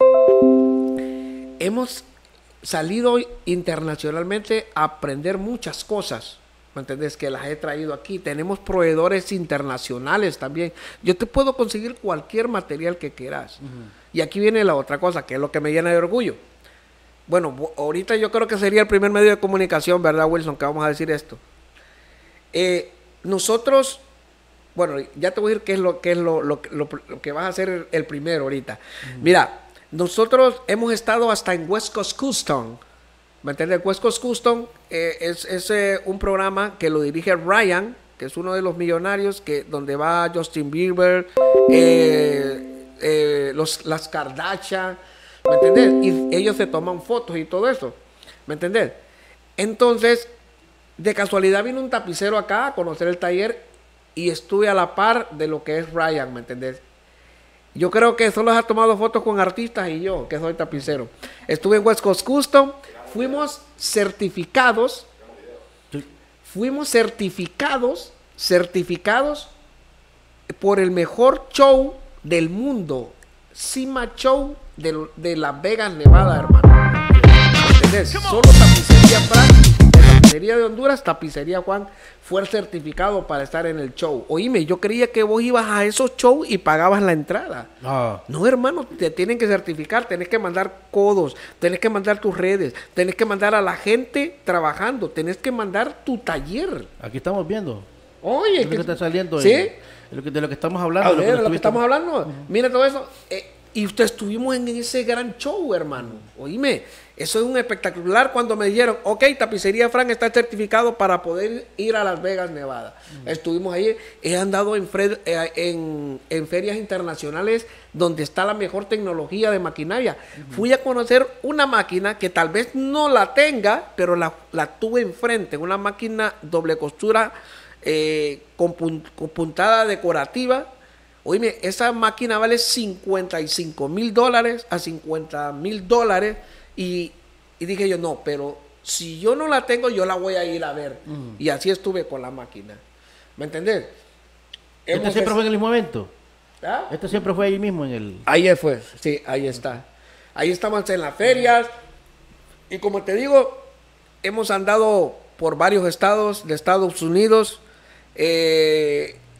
Speaker 3: Hemos salido internacionalmente a aprender muchas cosas, ¿me entendés? Que las he traído aquí. Tenemos proveedores internacionales también. Yo te puedo conseguir cualquier material que quieras. Uh-huh. Y aquí viene la otra cosa, que es lo que me llena de orgullo. Bueno, ahorita yo creo que sería el primer medio de comunicación, ¿verdad, Wilson? Que vamos a decir esto. Eh, nosotros, bueno, ya te voy a decir qué es lo, qué es lo, lo, lo, lo que vas a hacer el, el primero ahorita. Uh-huh. Mira, nosotros hemos estado hasta en West Coast Custom. ¿Me entiendes? West Coast Custom eh, es, es eh, un programa que lo dirige Ryan, que es uno de los millonarios, que donde va Justin Bieber, eh, eh, los, las Kardashian, ¿me entendés? Y ellos se toman fotos y todo eso, ¿me entendés? Entonces, de casualidad vino un tapicero acá a conocer el taller y estuve a la par de lo que es Ryan, ¿me entendés? Yo creo que solo ha tomado fotos con artistas y yo, que soy tapicero. Estuve en West Coast Custom, fuimos certificados, fuimos certificados, certificados por el mejor show del mundo, Cima Show de, de Las Vegas, Nevada, hermano. ¿Entendés? Solo Tapicería Frank, de Tapicería de Honduras, Tapicería Juan, fue certificado para estar en el show. Oíme, yo creía que vos ibas a esos shows y pagabas la entrada.
Speaker 2: Ah.
Speaker 3: No, hermano, te tienen que certificar, tenés que mandar codos, tenés que mandar tus redes, tenés que mandar a la gente trabajando, tenés que mandar tu taller.
Speaker 2: Aquí estamos viendo.
Speaker 3: Oye,
Speaker 2: Es lo que está saliendo.
Speaker 3: ¿sí?
Speaker 2: en- en lo que- de lo que estamos hablando.
Speaker 3: A
Speaker 2: de lo que
Speaker 3: ver,
Speaker 2: nos
Speaker 3: lo que
Speaker 2: estuviste-
Speaker 3: estamos hablando. Uh-huh. Mira todo eso. Eh, y usted estuvimos en ese gran show, hermano. Oíme, eso es un espectacular cuando me dijeron, ok, Tapicería Frank está certificado para poder ir a Las Vegas, Nevada. Uh-huh. Estuvimos ahí, he andado en, fred, eh, en, en ferias internacionales donde está la mejor tecnología de maquinaria. Uh-huh. Fui a conocer una máquina que tal vez no la tenga, pero la, la tuve enfrente, una máquina doble costura eh, con, pun con puntada decorativa. Oíme, esa máquina vale cincuenta y cinco mil dólares a cincuenta mil dólares. Y, y dije yo, no, pero si yo no la tengo, yo la voy a ir a ver. Uh-huh. Y así estuve con la máquina. ¿Me entendés?
Speaker 2: ¿Este
Speaker 3: Hemos
Speaker 2: siempre
Speaker 3: es...
Speaker 2: fue en el mismo evento?
Speaker 3: ¿Ah?
Speaker 2: ¿Este siempre fue ahí mismo en el...?
Speaker 3: Ahí fue, sí, ahí está. Ahí estamos en las ferias. Y como te digo, hemos andado por varios estados de Estados Unidos. Eh,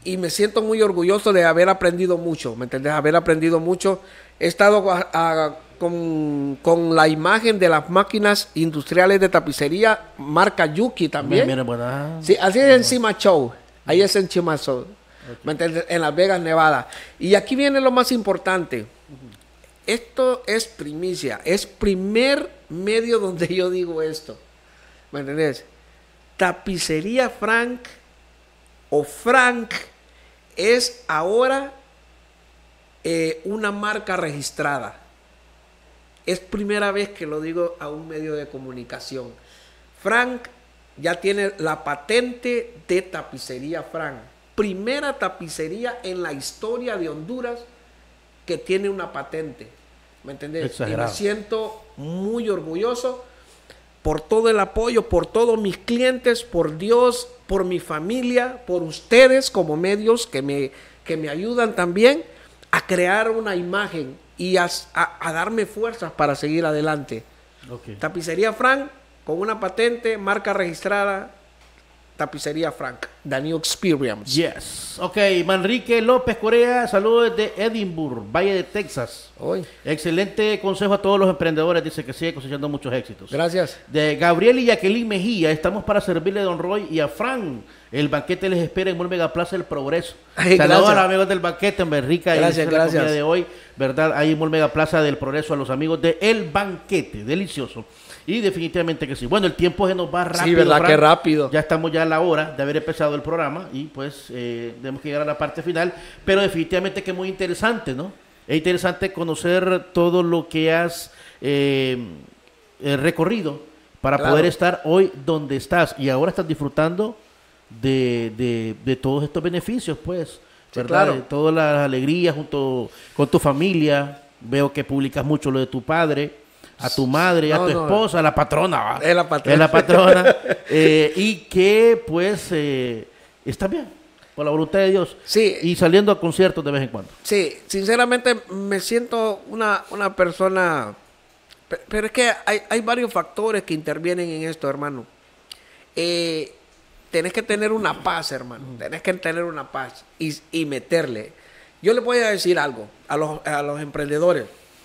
Speaker 3: y me siento muy orgulloso de haber aprendido mucho, ¿me entendés? Haber aprendido mucho. He estado a, a, con, con la imagen de las máquinas industriales de tapicería, marca Yuki también.
Speaker 2: Mira, mira, buena.
Speaker 3: Sí, así es en Cima Show, ahí es en Cima Show, okay. ¿Me entiendes? En Las Vegas, Nevada. Y aquí viene lo más importante. Esto es primicia, es primer medio donde yo digo esto, ¿me entendés? Tapicería Frank o Frank es ahora eh, una marca registrada. Es primera vez que lo digo a un medio de comunicación. Frank ya tiene la patente de Tapicería Frank. Primera tapicería en la historia de Honduras que tiene una patente. ¿Me entendés?
Speaker 2: Exagerado.
Speaker 3: Y me siento muy orgulloso por todo el apoyo, por todos mis clientes, por Dios, por mi familia, por ustedes como medios que me, que me ayudan también a crear una imagen y a, a, a darme fuerzas para seguir adelante.
Speaker 2: Okay.
Speaker 3: Tapicería Frank con una patente, marca registrada, Tapicería Frank, The New Experience.
Speaker 2: Yes. Ok, Manrique López Corea, saludos desde Edinburgh, Valle de Texas.
Speaker 3: Hoy.
Speaker 2: Excelente consejo a todos los emprendedores, dice que sigue cosechando muchos éxitos.
Speaker 3: Gracias.
Speaker 2: De Gabriel y Jacqueline Mejía, estamos para servirle a Don Roy y a Fran. El banquete les espera en Mall Mega Plaza del Progreso.
Speaker 3: Ay,
Speaker 2: saludos
Speaker 3: gracias.
Speaker 2: a los amigos del banquete, en Berrica.
Speaker 3: Gracias,
Speaker 2: y
Speaker 3: gracias.
Speaker 2: La comida de hoy, ¿verdad? Ahí en Mall Mega Plaza del Progreso, a los amigos de El Banquete, delicioso. Y definitivamente que sí. Bueno, el tiempo se nos va rápido.
Speaker 3: Sí, ¿verdad?
Speaker 2: Fran.
Speaker 3: Qué rápido.
Speaker 2: Ya estamos ya a la hora de haber empezado el programa y pues eh, tenemos que llegar a la parte final. Pero definitivamente que es muy interesante, ¿no? Es interesante conocer todo lo que has eh, eh, recorrido para
Speaker 3: Claro.
Speaker 2: poder estar hoy donde estás. Y ahora estás disfrutando de, de, de todos estos beneficios, pues.
Speaker 3: Sí,
Speaker 2: ¿verdad?
Speaker 3: claro.
Speaker 2: De todas las alegrías junto con tu familia. Veo que publicas mucho lo de tu padre, a tu madre,
Speaker 3: No,
Speaker 2: a tu
Speaker 3: no.
Speaker 2: esposa, a la patrona. ¿va?
Speaker 3: Es la patrona.
Speaker 2: Es la patrona. eh, y que pues eh, está bien, por la voluntad de Dios.
Speaker 3: Sí.
Speaker 2: Y saliendo a conciertos de vez en cuando.
Speaker 3: Sí, sinceramente me siento una, una persona, pe- pero es que hay, hay varios factores que intervienen en esto, hermano. Eh, tenés que tener una paz, hermano, tenés que tener una paz y, y meterle. Yo les voy a decir algo a los, a los emprendedores.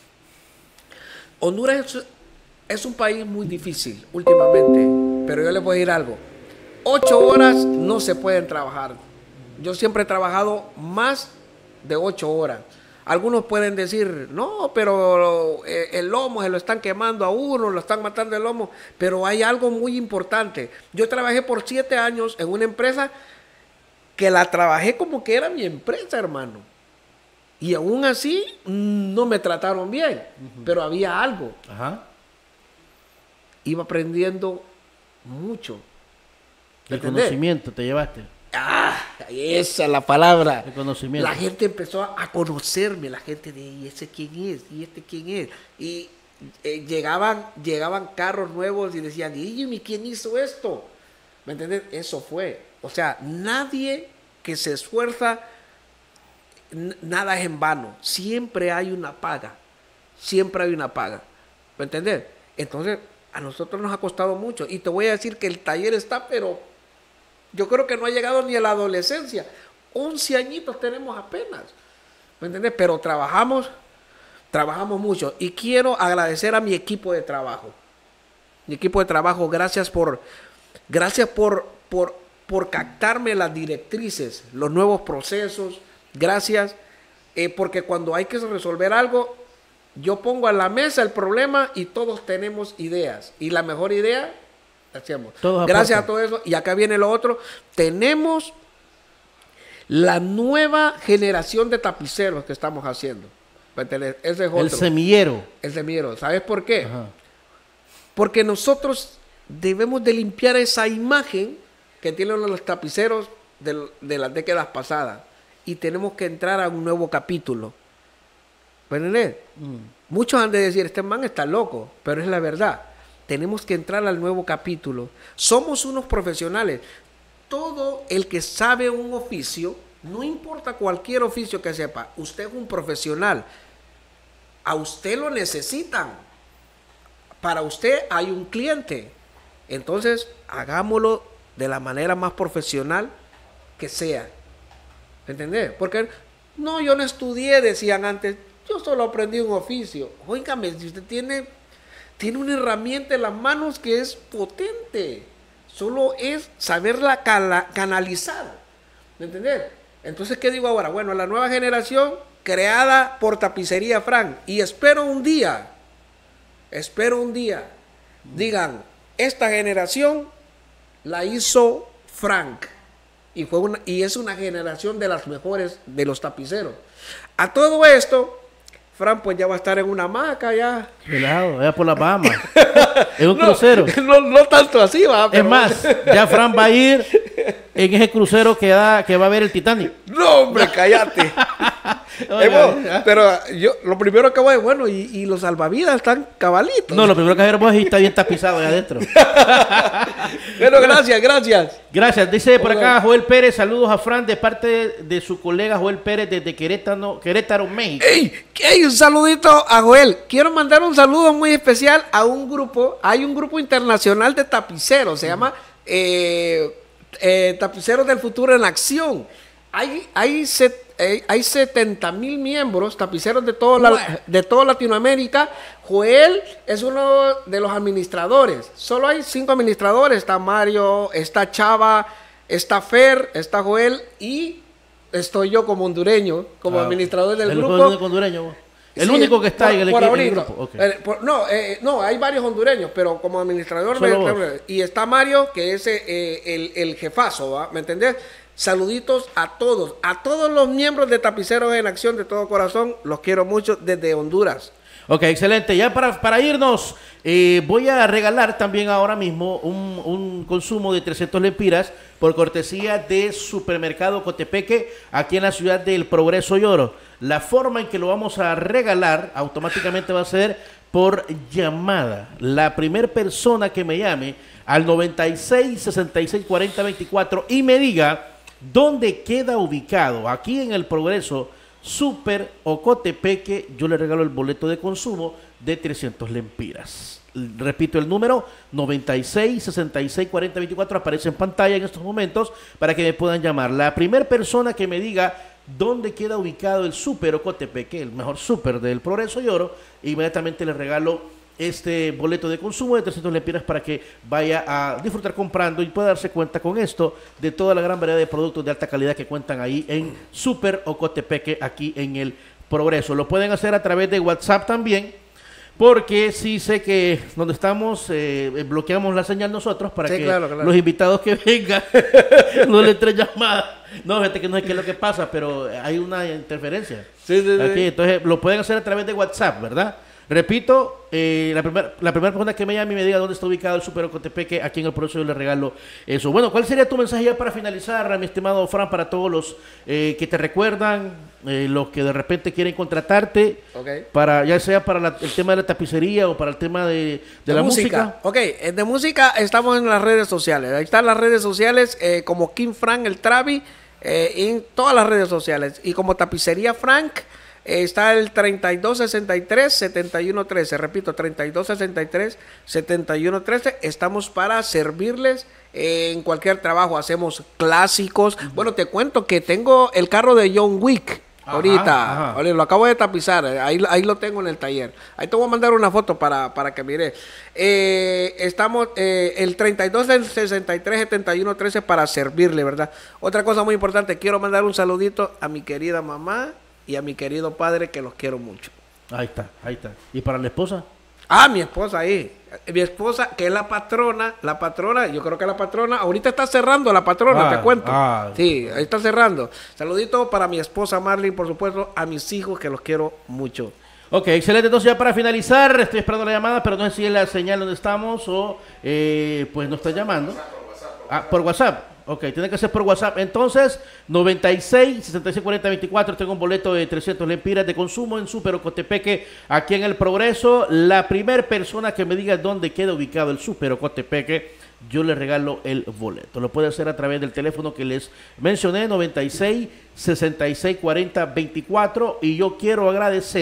Speaker 3: Honduras es, es un país muy difícil últimamente, pero yo les voy a decir algo. Ocho horas no se pueden trabajar. Yo siempre he trabajado más de ocho horas. Algunos pueden decir, no, pero eh, el lomo se lo están quemando a uno, lo están matando el lomo. Pero hay algo muy importante. Yo trabajé por siete años en una empresa que la trabajé como que era mi empresa, hermano. Y aún así no me trataron bien, uh-huh. Pero había algo.
Speaker 2: Ajá.
Speaker 3: Iba aprendiendo mucho.
Speaker 2: El
Speaker 3: ¿Entendés?
Speaker 2: conocimiento te llevaste.
Speaker 3: Ah, esa es la palabra.
Speaker 2: El conocimiento.
Speaker 3: La gente empezó a, a conocerme, la gente de, ¿y ese quién es? ¿Y este quién es? Y eh, llegaban, llegaban carros nuevos y decían, ¿y quién hizo esto? ¿Me entiendes? Eso fue. O sea, nadie que se esfuerza, n- nada es en vano. Siempre hay una paga. Siempre hay una paga. ¿Me entiendes? Entonces, a nosotros nos ha costado mucho. Y te voy a decir que el taller está, pero yo creo que no ha llegado ni a la adolescencia. once añitos tenemos apenas. ¿Me entiendes? Pero trabajamos, trabajamos mucho. Y quiero agradecer a mi equipo de trabajo. Mi equipo de trabajo, gracias por, gracias por, por, por captarme las directrices, los nuevos procesos. Gracias. Eh, porque cuando hay que resolver algo, yo pongo a la mesa el problema y todos tenemos ideas. Y la mejor idea hacemos.
Speaker 2: Todos
Speaker 3: Gracias
Speaker 2: aportan.
Speaker 3: a todo eso. Y acá viene lo otro. Tenemos la nueva generación de tapiceros que estamos haciendo. Ese es otro.
Speaker 2: El semillero.
Speaker 3: El semillero. ¿Sabes por qué?
Speaker 2: Ajá.
Speaker 3: Porque nosotros debemos de limpiar esa imagen que tienen los tapiceros de, de las décadas pasadas. Y tenemos que entrar a un nuevo capítulo. ¿Me entiendes? Mm. Muchos han de decir, este man está loco, pero es la verdad. Tenemos que entrar al nuevo capítulo. Somos unos profesionales. Todo el que sabe un oficio, no importa cualquier oficio que sepa, usted es un profesional. A usted lo necesitan. Para usted hay un cliente. Entonces, hagámoslo de la manera más profesional que sea. ¿Me entendés? Porque, no, yo no estudié, decían antes, yo solo aprendí un oficio. Óigame, si usted tiene, tiene una herramienta en las manos que es potente, solo es saberla cala, canalizar. ¿Me entendés? Entonces, ¿qué digo ahora? Bueno, la nueva generación creada por Tapicería Frank, y espero un día, espero un día, digan, esta generación la hizo Frank, y, fue una, y es una generación de las mejores de los tapiceros. A todo esto, Frank pues ya va a estar en una hamaca ya.
Speaker 2: Pelado, allá por las Bahamas. Es un no, crucero.
Speaker 3: No, no tanto así, va.
Speaker 2: Pero... Es más, ya Frank va a ir en ese crucero que, da, que va a ver el Titanic.
Speaker 3: No, hombre, cállate. Hemos, pero yo, lo primero que voy, bueno, y, y los salvavidas están cabalitos.
Speaker 2: No, lo primero que vemos es que está bien tapizado allá adentro.
Speaker 3: Bueno, gracias, gracias.
Speaker 2: Gracias. Dice por acá Joel Pérez, saludos a Fran de parte de su colega Joel Pérez desde Querétaro, Querétaro, México.
Speaker 3: ¡Ey! ¡Ey! Un saludito a Joel. Quiero mandar un saludo muy especial a un grupo, hay un grupo internacional de tapiceros, se llama eh, eh, Tapiceros del Futuro en Acción. Hay, hay, set, hay, hay setenta mil miembros, tapiceros de, todo la, de toda Latinoamérica. Joel es uno de los administradores. Solo hay cinco administradores. Está Mario, está Chava, está Fer, está Joel y estoy yo como hondureño, como ah, administrador del
Speaker 2: el
Speaker 3: grupo.
Speaker 2: El único hondureño. El sí, único que está por, en el, por equipo, en el grupo. Okay.
Speaker 3: Eh, por, no, eh, no, hay varios hondureños, pero como administrador. Me, y está Mario, que es eh, el, el jefazo, ¿va? ¿Me entendés? Saluditos a todos, a todos los miembros de Tapiceros en Acción de todo corazón, los quiero mucho desde Honduras.
Speaker 2: Ok, excelente. Ya para, para irnos, eh, voy a regalar también ahora mismo un, un consumo de trescientos lempiras por cortesía de Supermercado Cotepeque, aquí en la ciudad del Progreso y Oro. La forma en que lo vamos a regalar automáticamente va a ser por llamada. La primera persona que me llame al noventa y seis, sesenta y seis, cuarenta, veinticuatro y me diga dónde queda ubicado aquí en el Progreso Super o Cotepeque, yo le regalo el boleto de consumo de trescientos lempiras. Repito el número, noventa y seis, sesenta y seis, cuarenta, veinticuatro, aparece en pantalla en estos momentos para que me puedan llamar. La primera persona que me diga dónde queda ubicado el Super o Cotepeque, el mejor super del Progreso y Oro, inmediatamente le regalo este boleto de consumo de trescientos lempiras para que vaya a disfrutar comprando y pueda darse cuenta con esto de toda la gran variedad de productos de alta calidad que cuentan ahí en Super o Cotepeque, aquí en el Progreso. Lo pueden hacer a través de WhatsApp también, porque sí sé que donde estamos eh, bloqueamos la señal nosotros para sí, que claro, claro. los invitados que vengan no le entren llamadas. No, fíjate que no sé qué es lo que pasa, pero hay una interferencia.
Speaker 3: Sí, sí,
Speaker 2: aquí,
Speaker 3: sí.
Speaker 2: Entonces lo pueden hacer a través de WhatsApp, ¿verdad? Repito, eh, la primera la primera persona que me llame y me diga dónde está ubicado el Super Cotepeque, aquí en el Progreso, yo le regalo eso. Bueno, ¿cuál sería tu mensaje ya para finalizar, mi estimado Fran, para todos los eh, que te recuerdan, eh, los que de repente quieren contratarte,
Speaker 3: okay.
Speaker 2: para ya sea para la, el tema de la tapicería o para el tema de, de, de la música? música?
Speaker 3: Ok, de música estamos en las redes sociales. Ahí están las redes sociales eh, como King Frank el Travi, eh, en todas las redes sociales. Y como Tapicería Frank, está el treinta y dos sesenta y tres, setenta y uno trece, repito, treinta y dos sesenta y tres, setenta y uno trece, estamos para servirles en cualquier trabajo, hacemos clásicos. Bueno, te cuento que tengo el carro de John Wick, ajá, ahorita, ajá. lo acabo de tapizar, ahí, ahí lo tengo en el taller, ahí te voy a mandar una foto para, para que mires. Eh, estamos eh, el treinta y dos sesenta y tres, setenta y uno trece para servirle, ¿verdad? Otra cosa muy importante, quiero mandar un saludito a mi querida mamá y a mi querido padre, que los quiero mucho.
Speaker 2: Ahí está, ahí está. ¿Y para la esposa?
Speaker 3: Ah, mi esposa ahí. Mi esposa, que es la patrona, la patrona, yo creo que la patrona, ahorita está cerrando la patrona, ah, te cuento. Ah, sí, ahí está cerrando. Saludito para mi esposa Marlene, por supuesto, a mis hijos, que los quiero mucho.
Speaker 2: Ok, excelente. Entonces ya para finalizar, estoy esperando la llamada, pero no sé si es la señal donde estamos o eh, pues nos está llamando. Ah, por WhatsApp. Ok, tiene que ser por WhatsApp. Entonces, noventa y seis, sesenta y seis, cuarenta, veinticuatro. Tengo un boleto de trescientos lempiras de consumo en Super Cotepeque, aquí en el Progreso. La primera persona que me diga dónde queda ubicado el Super Cotepeque, yo le regalo el boleto. Lo puede hacer a través del teléfono que les mencioné, noventa y seis, sesenta y seis, cuarenta, veinticuatro. Y yo quiero agradecer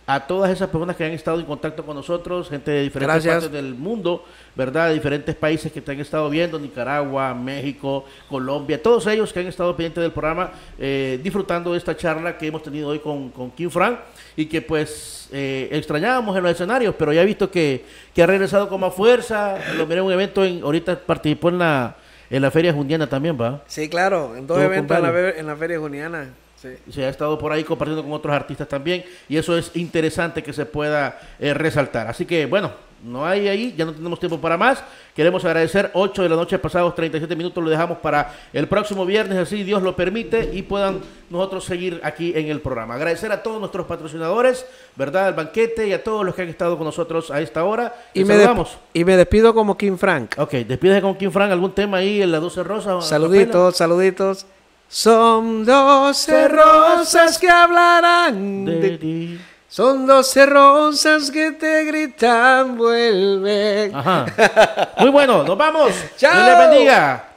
Speaker 2: a todas esas personas que han estado en contacto con nosotros, gente de diferentes
Speaker 3: Gracias.
Speaker 2: partes del mundo, ¿verdad? De diferentes países que te han estado viendo, Nicaragua, México, Colombia, todos ellos que han estado pendientes del programa, eh, disfrutando de esta charla que hemos tenido hoy con, con King Frank y que pues eh, extrañábamos en los escenarios, pero ya he visto que, que ha regresado con más fuerza. Lo miré en un evento, en, ahorita participó en la, en la Feria Jundiana también, ¿va?
Speaker 3: Sí, claro, en dos
Speaker 2: Todo
Speaker 3: eventos en la,
Speaker 2: con
Speaker 3: ve- en la Feria Juniana. Sí.
Speaker 2: Se ha estado por ahí compartiendo con otros artistas también y eso es interesante que se pueda eh, resaltar. Así que bueno, no hay ahí, ya no tenemos tiempo para más. Queremos agradecer ocho de la noche pasados treinta y siete minutos, lo dejamos para el próximo viernes, así Dios lo permite y puedan nosotros seguir aquí en el programa. Agradecer a todos nuestros patrocinadores, ¿verdad? Al banquete y a todos los que han estado con nosotros a esta hora.
Speaker 3: Y
Speaker 2: Les
Speaker 3: me,
Speaker 2: saludamos.
Speaker 3: desp- y me despido como King Frank.
Speaker 2: Ok, despídese con King Frank, algún tema ahí en las doce rosas.
Speaker 3: Saluditos, saluditos. Son doce rosas que hablarán
Speaker 2: De
Speaker 3: de
Speaker 2: ti.
Speaker 3: Son doce rosas que te gritan, vuelven.
Speaker 2: Ajá. Muy bueno, nos vamos.
Speaker 3: Chao.
Speaker 2: Dios les bendiga.